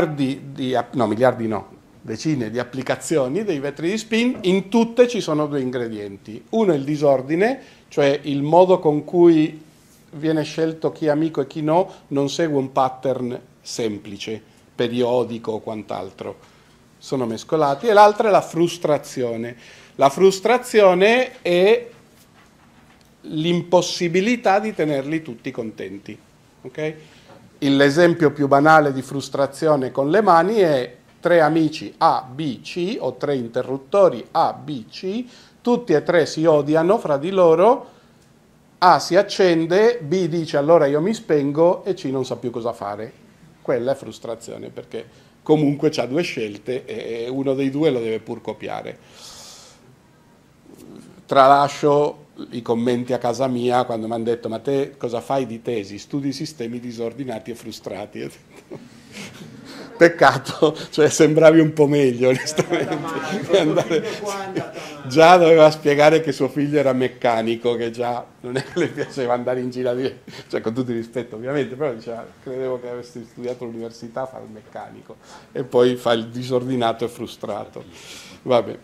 decine di applicazioni dei vetri di spin, in tutte ci sono 2 ingredienti. Uno è il disordine, cioè il modo con cui viene scelto chi è amico e chi no, non segue un pattern semplice, periodico o quant'altro, sono mescolati. E l'altra è la frustrazione. La frustrazione è l'impossibilità di tenerli tutti contenti. Okay? L'esempio più banale di frustrazione con le mani è 3 amici A, B, C, o 3 interruttori A, B, C, tutti e 3 si odiano fra di loro, A si accende, B dice allora io mi spengo e C non sa più cosa fare. Quella è frustrazione, perché comunque c'ha 2 scelte e uno dei 2 lo deve pur copiare. Tralascio i commenti a casa mia quando mi hanno detto ma te cosa fai di tesi? Studi sistemi disordinati e frustrati. Peccato, cioè sembravi un po' meglio onestamente. Già doveva spiegare che suo figlio era meccanico, che già non è che le piaceva andare in giro a dire, cioè con tutto il rispetto ovviamente, però diceva credevo che avessi studiato all'università a fare il meccanico e poi fa il disordinato e frustrato. Vabbè.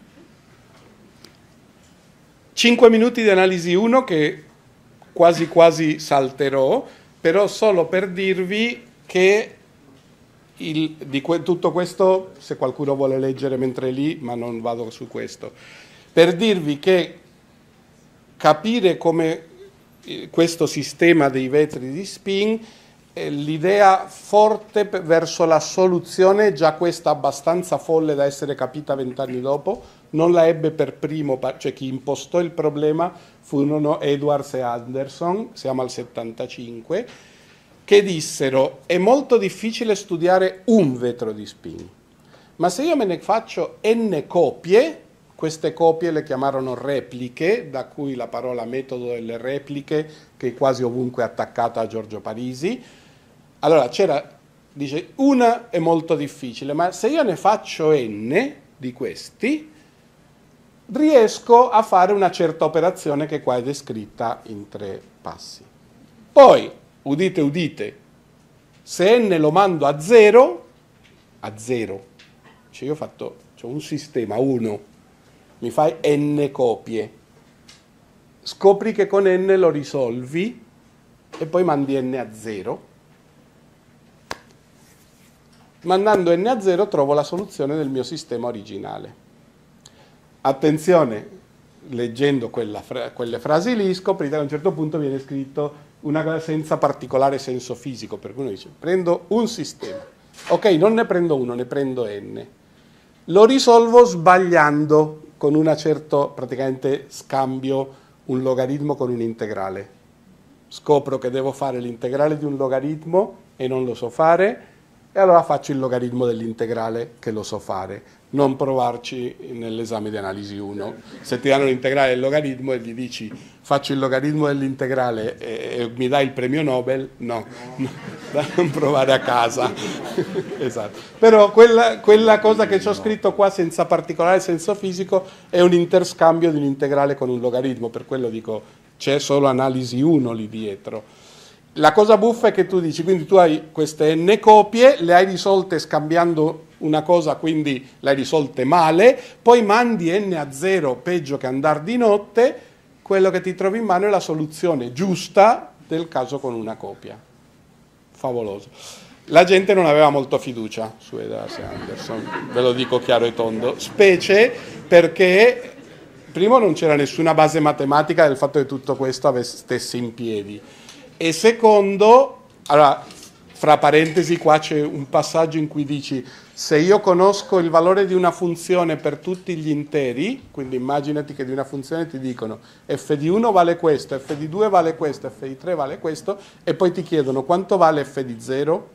5 minuti di analisi 1 che quasi quasi salterò, però solo per dirvi che tutto questo, se qualcuno vuole leggere mentre è lì, ma non vado su questo, per dirvi che capire come questo sistema dei vetri di spin, l'idea forte verso la soluzione, già questa abbastanza folle da essere capita 20 anni dopo, non la ebbe per primo, cioè chi impostò il problema furono Edwards e Anderson, siamo al 75, che dissero: è molto difficile studiare un vetro di spin, ma se io me ne faccio n copie, queste copie le chiamarono repliche, da cui la parola metodo delle repliche, che è quasi ovunque attaccata a Giorgio Parisi. Allora dice, una è molto difficile, ma se io ne faccio n di questi, riesco a fare una certa operazione che qua è descritta in 3 passi. Poi, udite udite, se n lo mando a 0, cioè io ho un sistema 1, mi fai n copie, scopri che con n lo risolvi e poi mandi n a 0. Mandando n a 0 trovo la soluzione del mio sistema originale. Attenzione, leggendo quelle frasi lì scoprite che a un certo punto viene scritto una cosa senza particolare senso fisico, per cui uno dice prendo un sistema, ok, non ne prendo uno, ne prendo n, lo risolvo sbagliando con una certa, praticamente scambio un logaritmo con un integrale, scopro che devo fare l'integrale di un logaritmo e non lo so fare, e allora faccio il logaritmo dell'integrale che lo so fare. Non provarci nell'esame di analisi 1. Se ti danno l'integrale del logaritmo e gli dici faccio il logaritmo dell'integrale e mi dai il premio Nobel, no, non provare a casa. Esatto. Però quella cosa che ci ho scritto qua senza particolare senso fisico è un interscambio di un integrale con un logaritmo, per quello dico c'è solo analisi 1 lì dietro. La cosa buffa è che tu dici, quindi tu hai queste n copie, le hai risolte scambiando una cosa, quindi le hai risolte male, poi mandi n a 0, peggio che andar di notte, quello che ti trovi in mano è la soluzione giusta del caso con una copia. Favoloso. La gente non aveva molto fiducia su Edwards e Anderson, ve lo dico chiaro e tondo, specie perché primo non c'era nessuna base matematica del fatto che tutto questo stesse in piedi. E secondo, allora, fra parentesi qua c'è un passaggio in cui dici se io conosco il valore di una funzione per tutti gli interi, quindi immaginati che di una funzione ti dicono f di 1 vale questo, f di 2 vale questo, f di 3 vale questo, e poi ti chiedono quanto vale f di 0,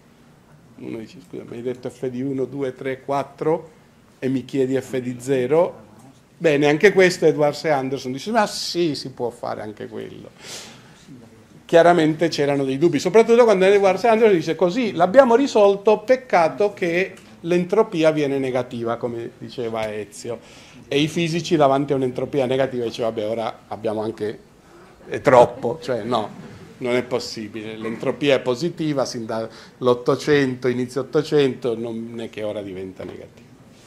uno dice scusa mi hai detto f di 1, 2, 3, 4 e mi chiedi f di 0, bene, anche questo Edwards e Anderson dice ma sì, si può fare anche quello. Chiaramente c'erano dei dubbi, soprattutto quando Edwards e Anderson dice così l'abbiamo risolto, peccato che l'entropia viene negativa, come diceva Ezio, e i fisici davanti a un'entropia negativa dicevano vabbè ora abbiamo anche, è troppo, cioè no, non è possibile, l'entropia è positiva sin dall'800, inizio 800, non è che ora diventa negativa.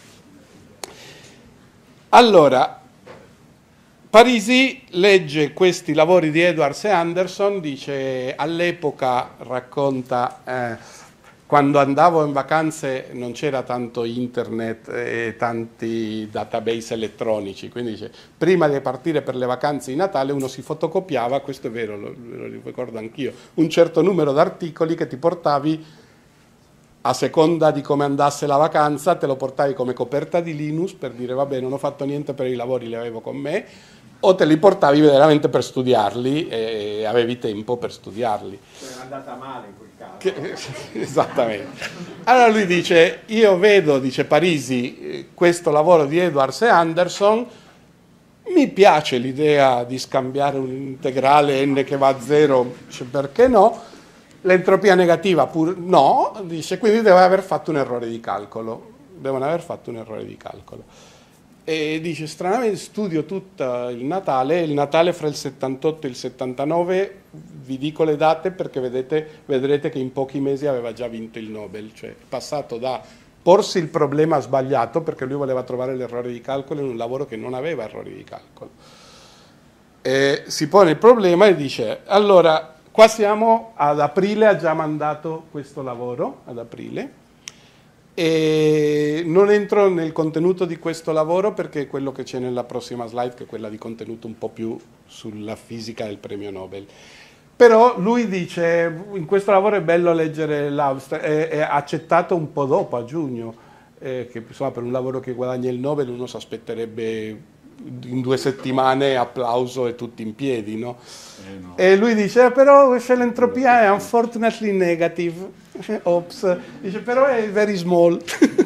Allora, Parisi legge questi lavori di Edwards e Anderson, dice all'epoca, racconta, quando andavo in vacanze non c'era tanto internet e tanti database elettronici, quindi dice prima di partire per le vacanze di Natale uno si fotocopiava, questo è vero, lo ricordo anch'io, un certo numero di articoli che ti portavi a seconda di come andasse la vacanza, te lo portavi come coperta di Linus per dire vabbè non ho fatto niente per i lavori, li avevo con me, o te li portavi veramente per studiarli e avevi tempo per studiarli. È andata male in quel caso. Esattamente. Allora lui dice, io vedo, dice Parisi, questo lavoro di Edwards e Anderson, mi piace l'idea di scambiare un integrale n che va a 0, dice, perché no? L'entropia negativa no, dice, quindi devono aver fatto un errore di calcolo. Devono aver fatto un errore di calcolo. E dice, stranamente studio tutto il Natale fra il 78 e il 79, vi dico le date perché vedrete che in pochi mesi aveva già vinto il Nobel, cioè è passato da porsi il problema sbagliato, perché lui voleva trovare l'errore di calcolo in un lavoro che non aveva errori di calcolo. E si pone il problema e dice, allora, qua siamo ad aprile, ha già mandato questo lavoro, ad aprile, E non entro nel contenuto di questo lavoro perché è quello che c'è nella prossima slide, che è quella di contenuto un po' più sulla fisica del premio Nobel. Però lui dice, in questo lavoro è bello leggere è accettato un po' dopo, a giugno, che insomma per un lavoro che guadagna il Nobel uno si aspetterebbe in 2 settimane applauso e tutti in piedi, no? No. E lui dice, però c'è l'entropia è unfortunately negative. Ops, dice, però è very small.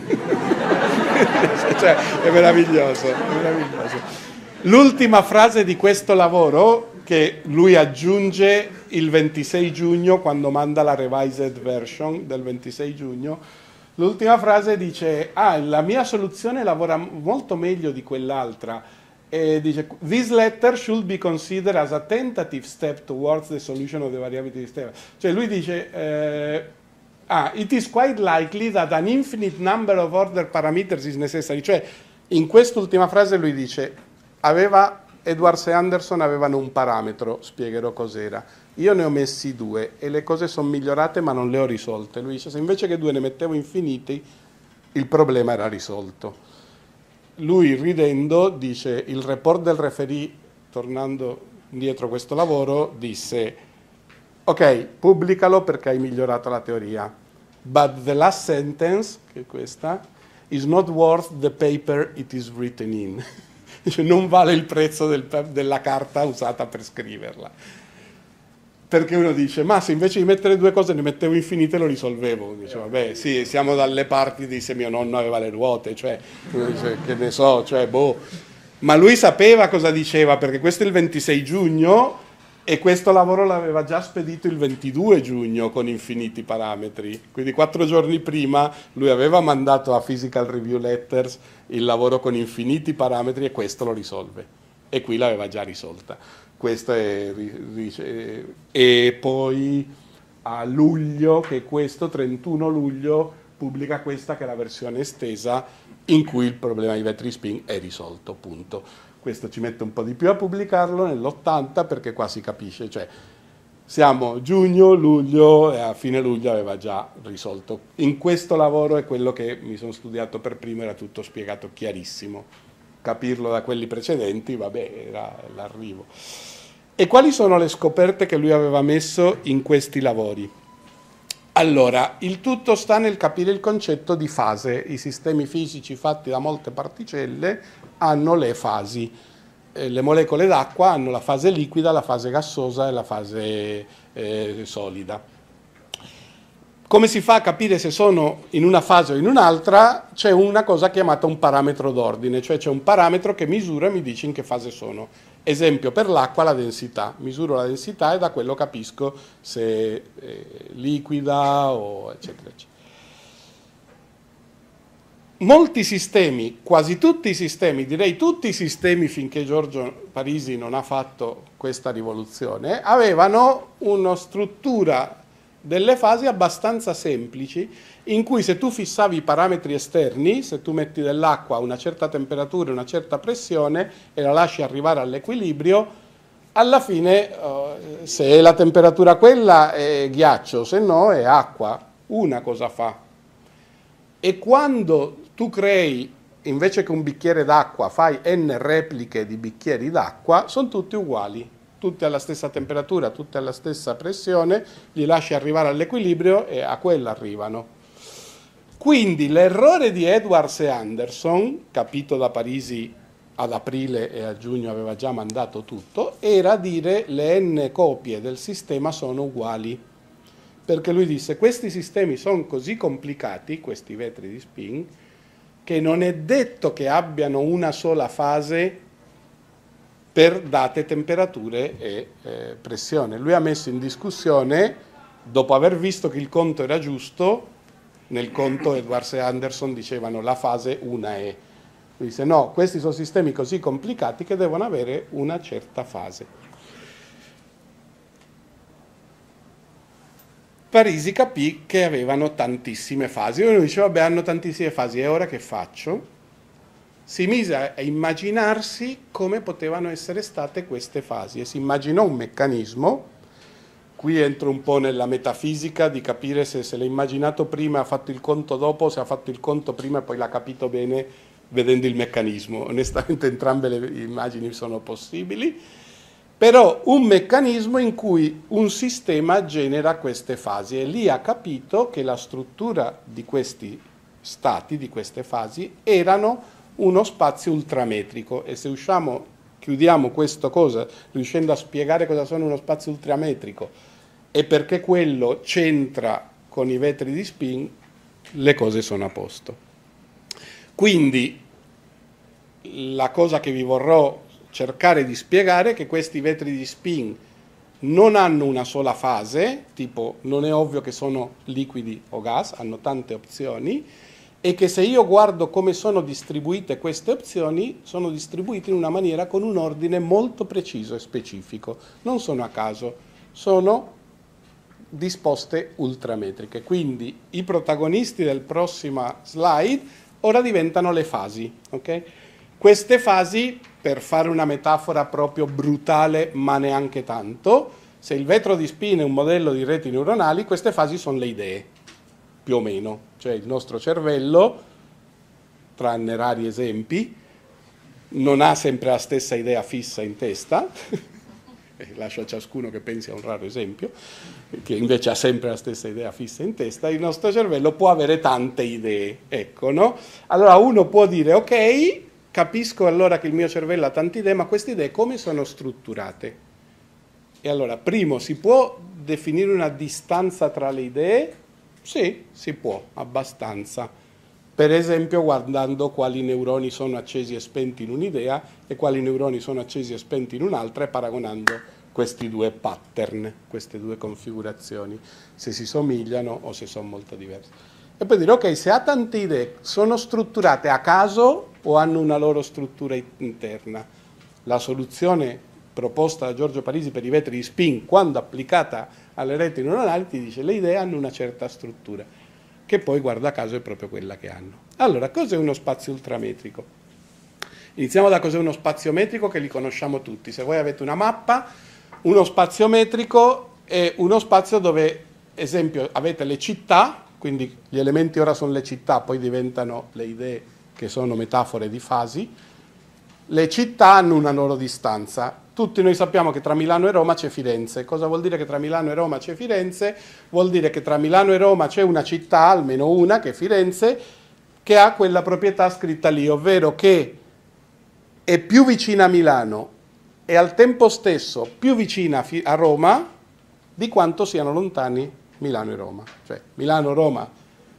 Cioè, è meraviglioso, è meraviglioso. L'ultima frase di questo lavoro, che lui aggiunge il 26 giugno, quando manda la revised version del 26 giugno, l'ultima frase dice, la mia soluzione lavora molto meglio di quell'altra. E dice, this letter should be considered as a tentative step towards the solution of the variability system. Cioè lui dice, it is quite likely that an infinite number of order parameters is necessary. Cioè, in quest'ultima frase lui dice, Edwards e Anderson avevano un parametro, spiegherò cos'era. Io ne ho messi 2 e le cose sono migliorate ma non le ho risolte. Lui dice, se invece che 2 ne mettevo infiniti, il problema era risolto. Lui, ridendo, dice, il report del referee, tornando indietro a questo lavoro, disse, ok, pubblicalo perché hai migliorato la teoria, but the last sentence, che è questa, is not worth the paper it is written in. Dice, non vale il prezzo della carta usata per scriverla. Perché uno dice, ma se invece di mettere 2 cose ne mettevo infinite lo risolvevo. Dice, vabbè, sì, siamo dalle parti di se mio nonno aveva le ruote, cioè, uno dice, che ne so, cioè, boh. Ma lui sapeva cosa diceva, perché questo è il 26 giugno e questo lavoro l'aveva già spedito il 22 giugno con infiniti parametri. Quindi 4 giorni prima lui aveva mandato a Physical Review Letters il lavoro con infiniti parametri e questo lo risolve. E qui l'aveva già risolta. Questo è, e poi a luglio, che è questo, 31 luglio, pubblica questa che è la versione estesa in cui il problema di vetri spin è risolto, punto. Questo ci mette un po' di più a pubblicarlo nell'80 perché qua si capisce, cioè siamo giugno, luglio e a fine luglio aveva già risolto. In questo lavoro è quello che mi sono studiato per primo, era tutto spiegato chiarissimo. Capirlo da quelli precedenti, vabbè, era l'arrivo. E quali sono le scoperte che lui aveva messo in questi lavori? Allora, il tutto sta nel capire il concetto di fase. I sistemi fisici fatti da molte particelle hanno le fasi. Le molecole d'acqua hanno la fase liquida, la fase gassosa e la fase solida. Come si fa a capire se sono in una fase o in un'altra? C'è una cosa chiamata un parametro d'ordine, cioè c'è un parametro che misura e mi dice in che fase sono. Esempio, per l'acqua la densità. Misuro la densità e da quello capisco se è liquida o eccetera, eccetera. Molti sistemi, quasi tutti i sistemi, direi tutti i sistemi finché Giorgio Parisi non ha fatto questa rivoluzione, avevano una struttura delle fasi abbastanza semplici in cui se tu fissavi i parametri esterni, se tu metti dell'acqua a una certa temperatura e una certa pressione e la lasci arrivare all'equilibrio, alla fine se è la temperatura quella è ghiaccio, se no è acqua. Una cosa fa. E quando tu crei, invece che un bicchiere d'acqua, fai n repliche di bicchieri d'acqua, sono tutti uguali. Tutti alla stessa temperatura, tutti alla stessa pressione, li lasci arrivare all'equilibrio e a quella arrivano. Quindi l'errore di Edwards e Anderson, capito da Parisi ad aprile e a giugno aveva già mandato tutto, era dire le n copie del sistema sono uguali. Perché lui disse questi sistemi sono così complicati, questi vetri di spin, che non è detto che abbiano una sola fase per date temperature e pressione. Lui ha messo in discussione, dopo aver visto che il conto era giusto, nel conto Edwards e Anderson dicevano la fase una è. Lui disse no, questi sono sistemi così complicati che devono avere una certa fase. Parisi capì che avevano tantissime fasi. Uno diceva, vabbè, hanno tantissime fasi, e ora che faccio? Si mise a immaginarsi come potevano essere state queste fasi e si immaginò un meccanismo qui entro un po' nella metafisica di capire se l'ha immaginato prima e ha fatto il conto dopo, se ha fatto il conto prima e poi l'ha capito bene vedendo il meccanismo. Onestamente entrambe le immagini sono possibili, però un meccanismo in cui un sistema genera queste fasi e lì ha capito che la struttura di questi stati, di queste fasi, erano uno spazio ultrametrico e se chiudiamo questa cosa riuscendo a spiegare cosa sono uno spazio ultrametrico e perché quello c'entra con i vetri di spin, le cose sono a posto. Quindi la cosa che vi vorrò cercare di spiegare è che questi vetri di spin non hanno una sola fase, tipo non è ovvio che sono liquidi o gas, hanno tante opzioni, e che se io guardo come sono distribuite queste opzioni, sono distribuite in una maniera con un ordine molto preciso e specifico. Non sono a caso, sono disposte ultrametriche. Quindi i protagonisti del prossimo slide ora diventano le fasi. Okay? Queste fasi, per fare una metafora proprio brutale, ma neanche tanto, se il vetro di spin è un modello di reti neuronali, queste fasi sono le idee, più o meno. Cioè il nostro cervello, tranne rari esempi, non ha sempre la stessa idea fissa in testa, lascio a ciascuno che pensi a un raro esempio, che invece ha sempre la stessa idea fissa in testa, il nostro cervello può avere tante idee, ecco, no? Allora uno può dire, ok, capisco allora che il mio cervello ha tante idee, ma queste idee come sono strutturate? E allora, primo, si può definire una distanza tra le idee? Sì, si può, abbastanza. Per esempio guardando quali neuroni sono accesi e spenti in un'idea e quali neuroni sono accesi e spenti in un'altra e paragonando questi due pattern, queste due configurazioni, se si somigliano o se sono molto diverse. E poi dire, ok, se ha tante idee, sono strutturate a caso o hanno una loro struttura interna? La soluzione proposta da Giorgio Parisi per i vetri di spin, quando applicata alle reti neuronali, ti dice le idee hanno una certa struttura, che poi guarda caso è proprio quella che hanno. Allora, cos'è uno spazio ultrametrico? Iniziamo da cos'è uno spazio metrico che li conosciamo tutti. Se voi avete una mappa, uno spazio metrico è uno spazio dove, esempio, avete le città, quindi gli elementi ora sono le città, poi diventano le idee che sono metafore di fasi. Le città hanno una loro distanza. Tutti noi sappiamo che tra Milano e Roma c'è Firenze. Cosa vuol dire che tra Milano e Roma c'è Firenze? Vuol dire che tra Milano e Roma c'è una città, almeno una, che è Firenze, che ha quella proprietà scritta lì, ovvero che è più vicina a Milano e al tempo stesso più vicina a Roma di quanto siano lontani Milano e Roma. Cioè Milano-Roma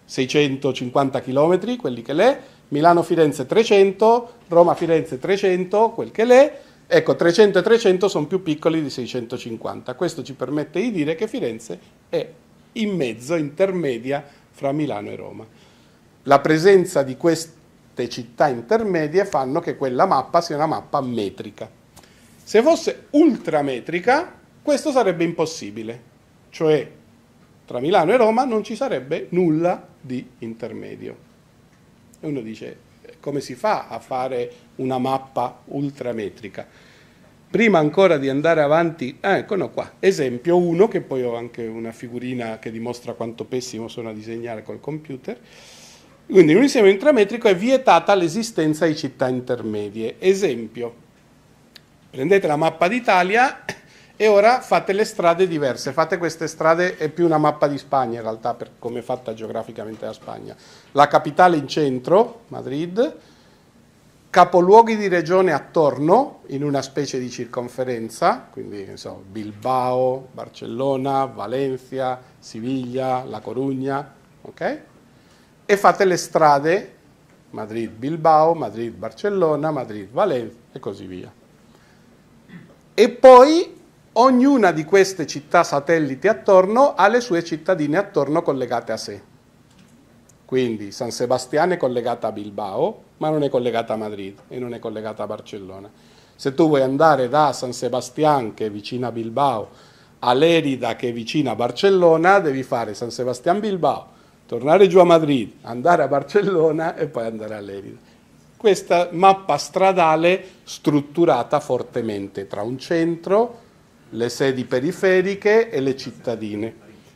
650 km, quelli che l'è, Milano-Firenze 300, Roma-Firenze 300, quel che l'è. Ecco, 300 e 300 sono più piccoli di 650. Questo ci permette di dire che Firenze è in mezzo, intermedia, fra Milano e Roma. La presenza di queste città intermedie fanno che quella mappa sia una mappa metrica. Se fosse ultrametrica, questo sarebbe impossibile. Cioè, tra Milano e Roma non ci sarebbe nulla di intermedio. E uno dice, come si fa a fare una mappa ultrametrica? Prima ancora di andare avanti, eccolo qua, esempio 1, che poi ho anche una figurina che dimostra quanto pessimo sono a disegnare col computer. Quindi in un insieme ultrametrico è vietata l'esistenza di città intermedie. Esempio, prendete la mappa d'Italia e ora fate le strade diverse, fate queste strade, è più una mappa di Spagna in realtà, per come è fatta geograficamente la Spagna. La capitale in centro, Madrid, capoluoghi di regione attorno, in una specie di circonferenza, quindi Bilbao, Barcellona, Valencia, Siviglia, La Corugna, ok? E fate le strade Madrid-Bilbao, Madrid-Barcellona, Madrid-Valencia e così via. E poi ognuna di queste città satelliti attorno ha le sue cittadine attorno collegate a sé. Quindi San Sebastián è collegata a Bilbao, ma non è collegata a Madrid e non è collegata a Barcellona. Se tu vuoi andare da San Sebastián, che è vicina a Bilbao, a Lérida, che è vicina a Barcellona, devi fare San Sebastián-Bilbao, tornare giù a Madrid, andare a Barcellona e poi andare a Lérida. Questa mappa stradale strutturata fortemente tra un centro, le sedi periferiche e le cittadine.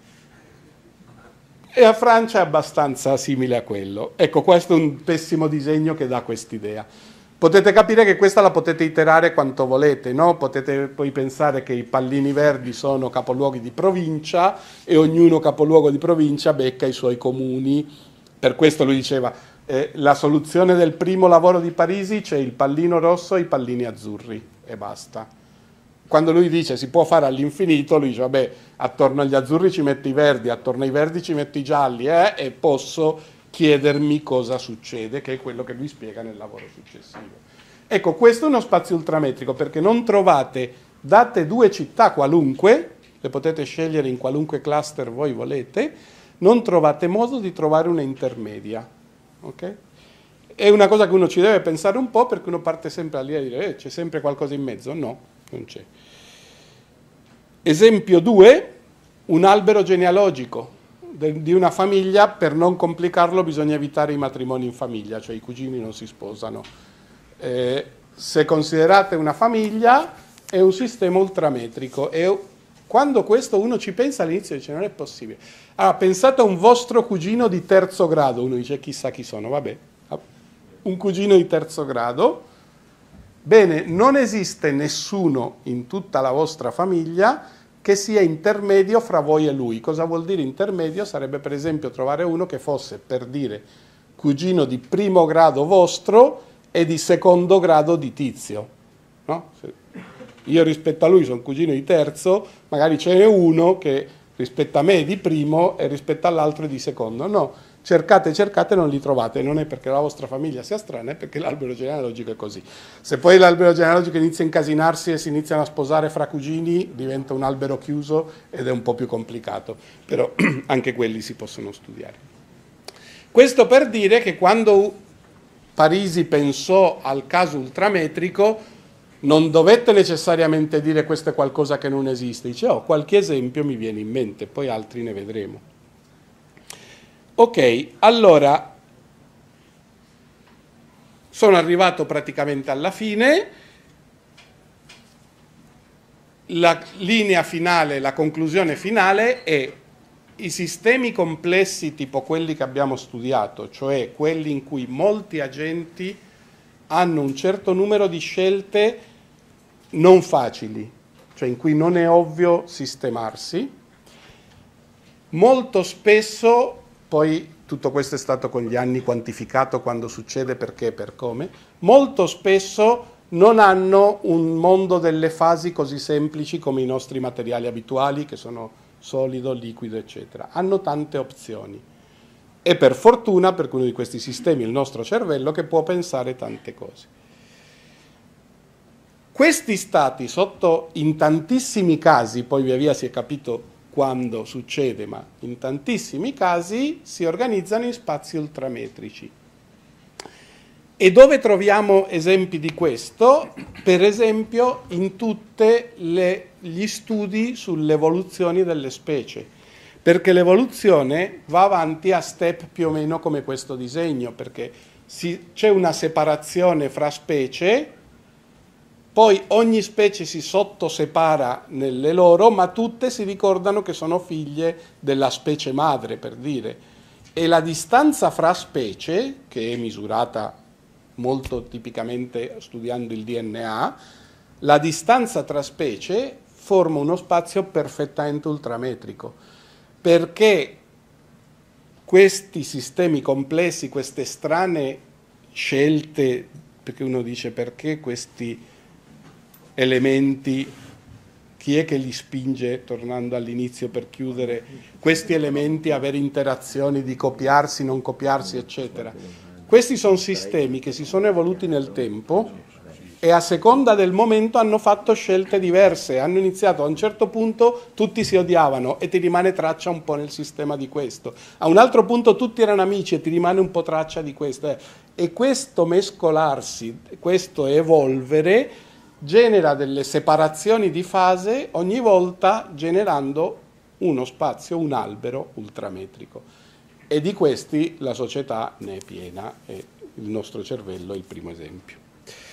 E a Francia è abbastanza simile a quello. Ecco, questo è un pessimo disegno che dà quest'idea. Potete capire che questa la potete iterare quanto volete, no? Potete poi pensare che i pallini verdi sono capoluoghi di provincia e ognuno capoluogo di provincia becca i suoi comuni. Per questo lui diceva, la soluzione del primo lavoro di Parisi c'è il pallino rosso e i pallini azzurri e basta. Quando lui dice si può fare all'infinito, lui dice vabbè, attorno agli azzurri ci metto i verdi, attorno ai verdi ci metto i gialli e posso chiedermi cosa succede, che è quello che lui spiega nel lavoro successivo. Ecco, questo è uno spazio ultrametrico perché non trovate, date due città qualunque, le potete scegliere in qualunque cluster voi volete, non trovate modo di trovare una intermedia. Okay? È una cosa che uno ci deve pensare un po' perché uno parte sempre a dire c'è sempre qualcosa in mezzo. No, non c'è. Esempio 2, un albero genealogico di una famiglia. Per non complicarlo bisogna evitare i matrimoni in famiglia, cioè i cugini non si sposano. Se considerate una famiglia è un sistema ultrametrico e quando questo uno ci pensa all'inizio dice non è possibile. Allora, pensate a un vostro cugino di terzo grado, uno dice chissà chi sono, vabbè, un cugino di terzo grado. Bene, non esiste nessuno in tutta la vostra famiglia che sia intermedio fra voi e lui. Cosa vuol dire intermedio? Sarebbe per esempio trovare uno che fosse, per dire, cugino di primo grado vostro e di secondo grado di Tizio. No? Io rispetto a lui sono cugino di terzo, magari ce n'è uno che rispetto a me è di primo e rispetto all'altro è di secondo. No, cercate, non li trovate. Non è perché la vostra famiglia sia strana, è perché l'albero genealogico è così. Se poi l'albero genealogico inizia a incasinarsi e si iniziano a sposare fra cugini, diventa un albero chiuso ed è un po' più complicato. Però anche quelli si possono studiare. Questo per dire che quando Parisi pensò al caso ultrametrico non dovette necessariamente dire questo è qualcosa che non esiste. Dice, qualche esempio mi viene in mente, poi altri ne vedremo. Ok, allora sono arrivato praticamente alla fine. La linea finale, la conclusione finale è i sistemi complessi tipo quelli che abbiamo studiato, cioè quelli in cui molti agenti hanno un certo numero di scelte non facili, cioè in cui non è ovvio sistemarsi, molto spesso, poi tutto questo è stato con gli anni quantificato quando succede, perché e per come, molto spesso non hanno un mondo delle fasi così semplici come i nostri materiali abituali, che sono solido, liquido, eccetera. Hanno tante opzioni. E per fortuna, perché uno di questi sistemi è il nostro cervello, che può pensare tante cose. Questi stati, in tantissimi casi, poi via via si è capito quando succede, ma in tantissimi casi si organizzano in spazi ultrametrici. E dove troviamo esempi di questo? Per esempio in tutti gli studi sulle evoluzioni delle specie, perché l'evoluzione va avanti a step più o meno come questo disegno, perché c'è una separazione fra specie, poi ogni specie si sottosepara nelle loro, ma tutte si ricordano che sono figlie della specie madre, per dire. E la distanza fra specie, che è misurata molto tipicamente studiando il DNA, la distanza tra specie forma uno spazio perfettamente ultrametrico, perché questi sistemi complessi, queste strane scelte, perché uno dice perché questi elementi, chi è che li spinge, tornando all'inizio per chiudere, questi elementi a avere interazioni di copiarsi, non copiarsi, eccetera. Questi sono sistemi che si sono evoluti nel tempo e a seconda del momento hanno fatto scelte diverse, hanno iniziato a un certo punto tutti si odiavano e ti rimane traccia un po' nel sistema di questo, a un altro punto tutti erano amici e ti rimane un po' traccia di questo, e questo mescolarsi, questo evolvere genera delle separazioni di fase ogni volta generando uno spazio, un albero ultrametrico. E di questi la società ne è piena e il nostro cervello è il primo esempio.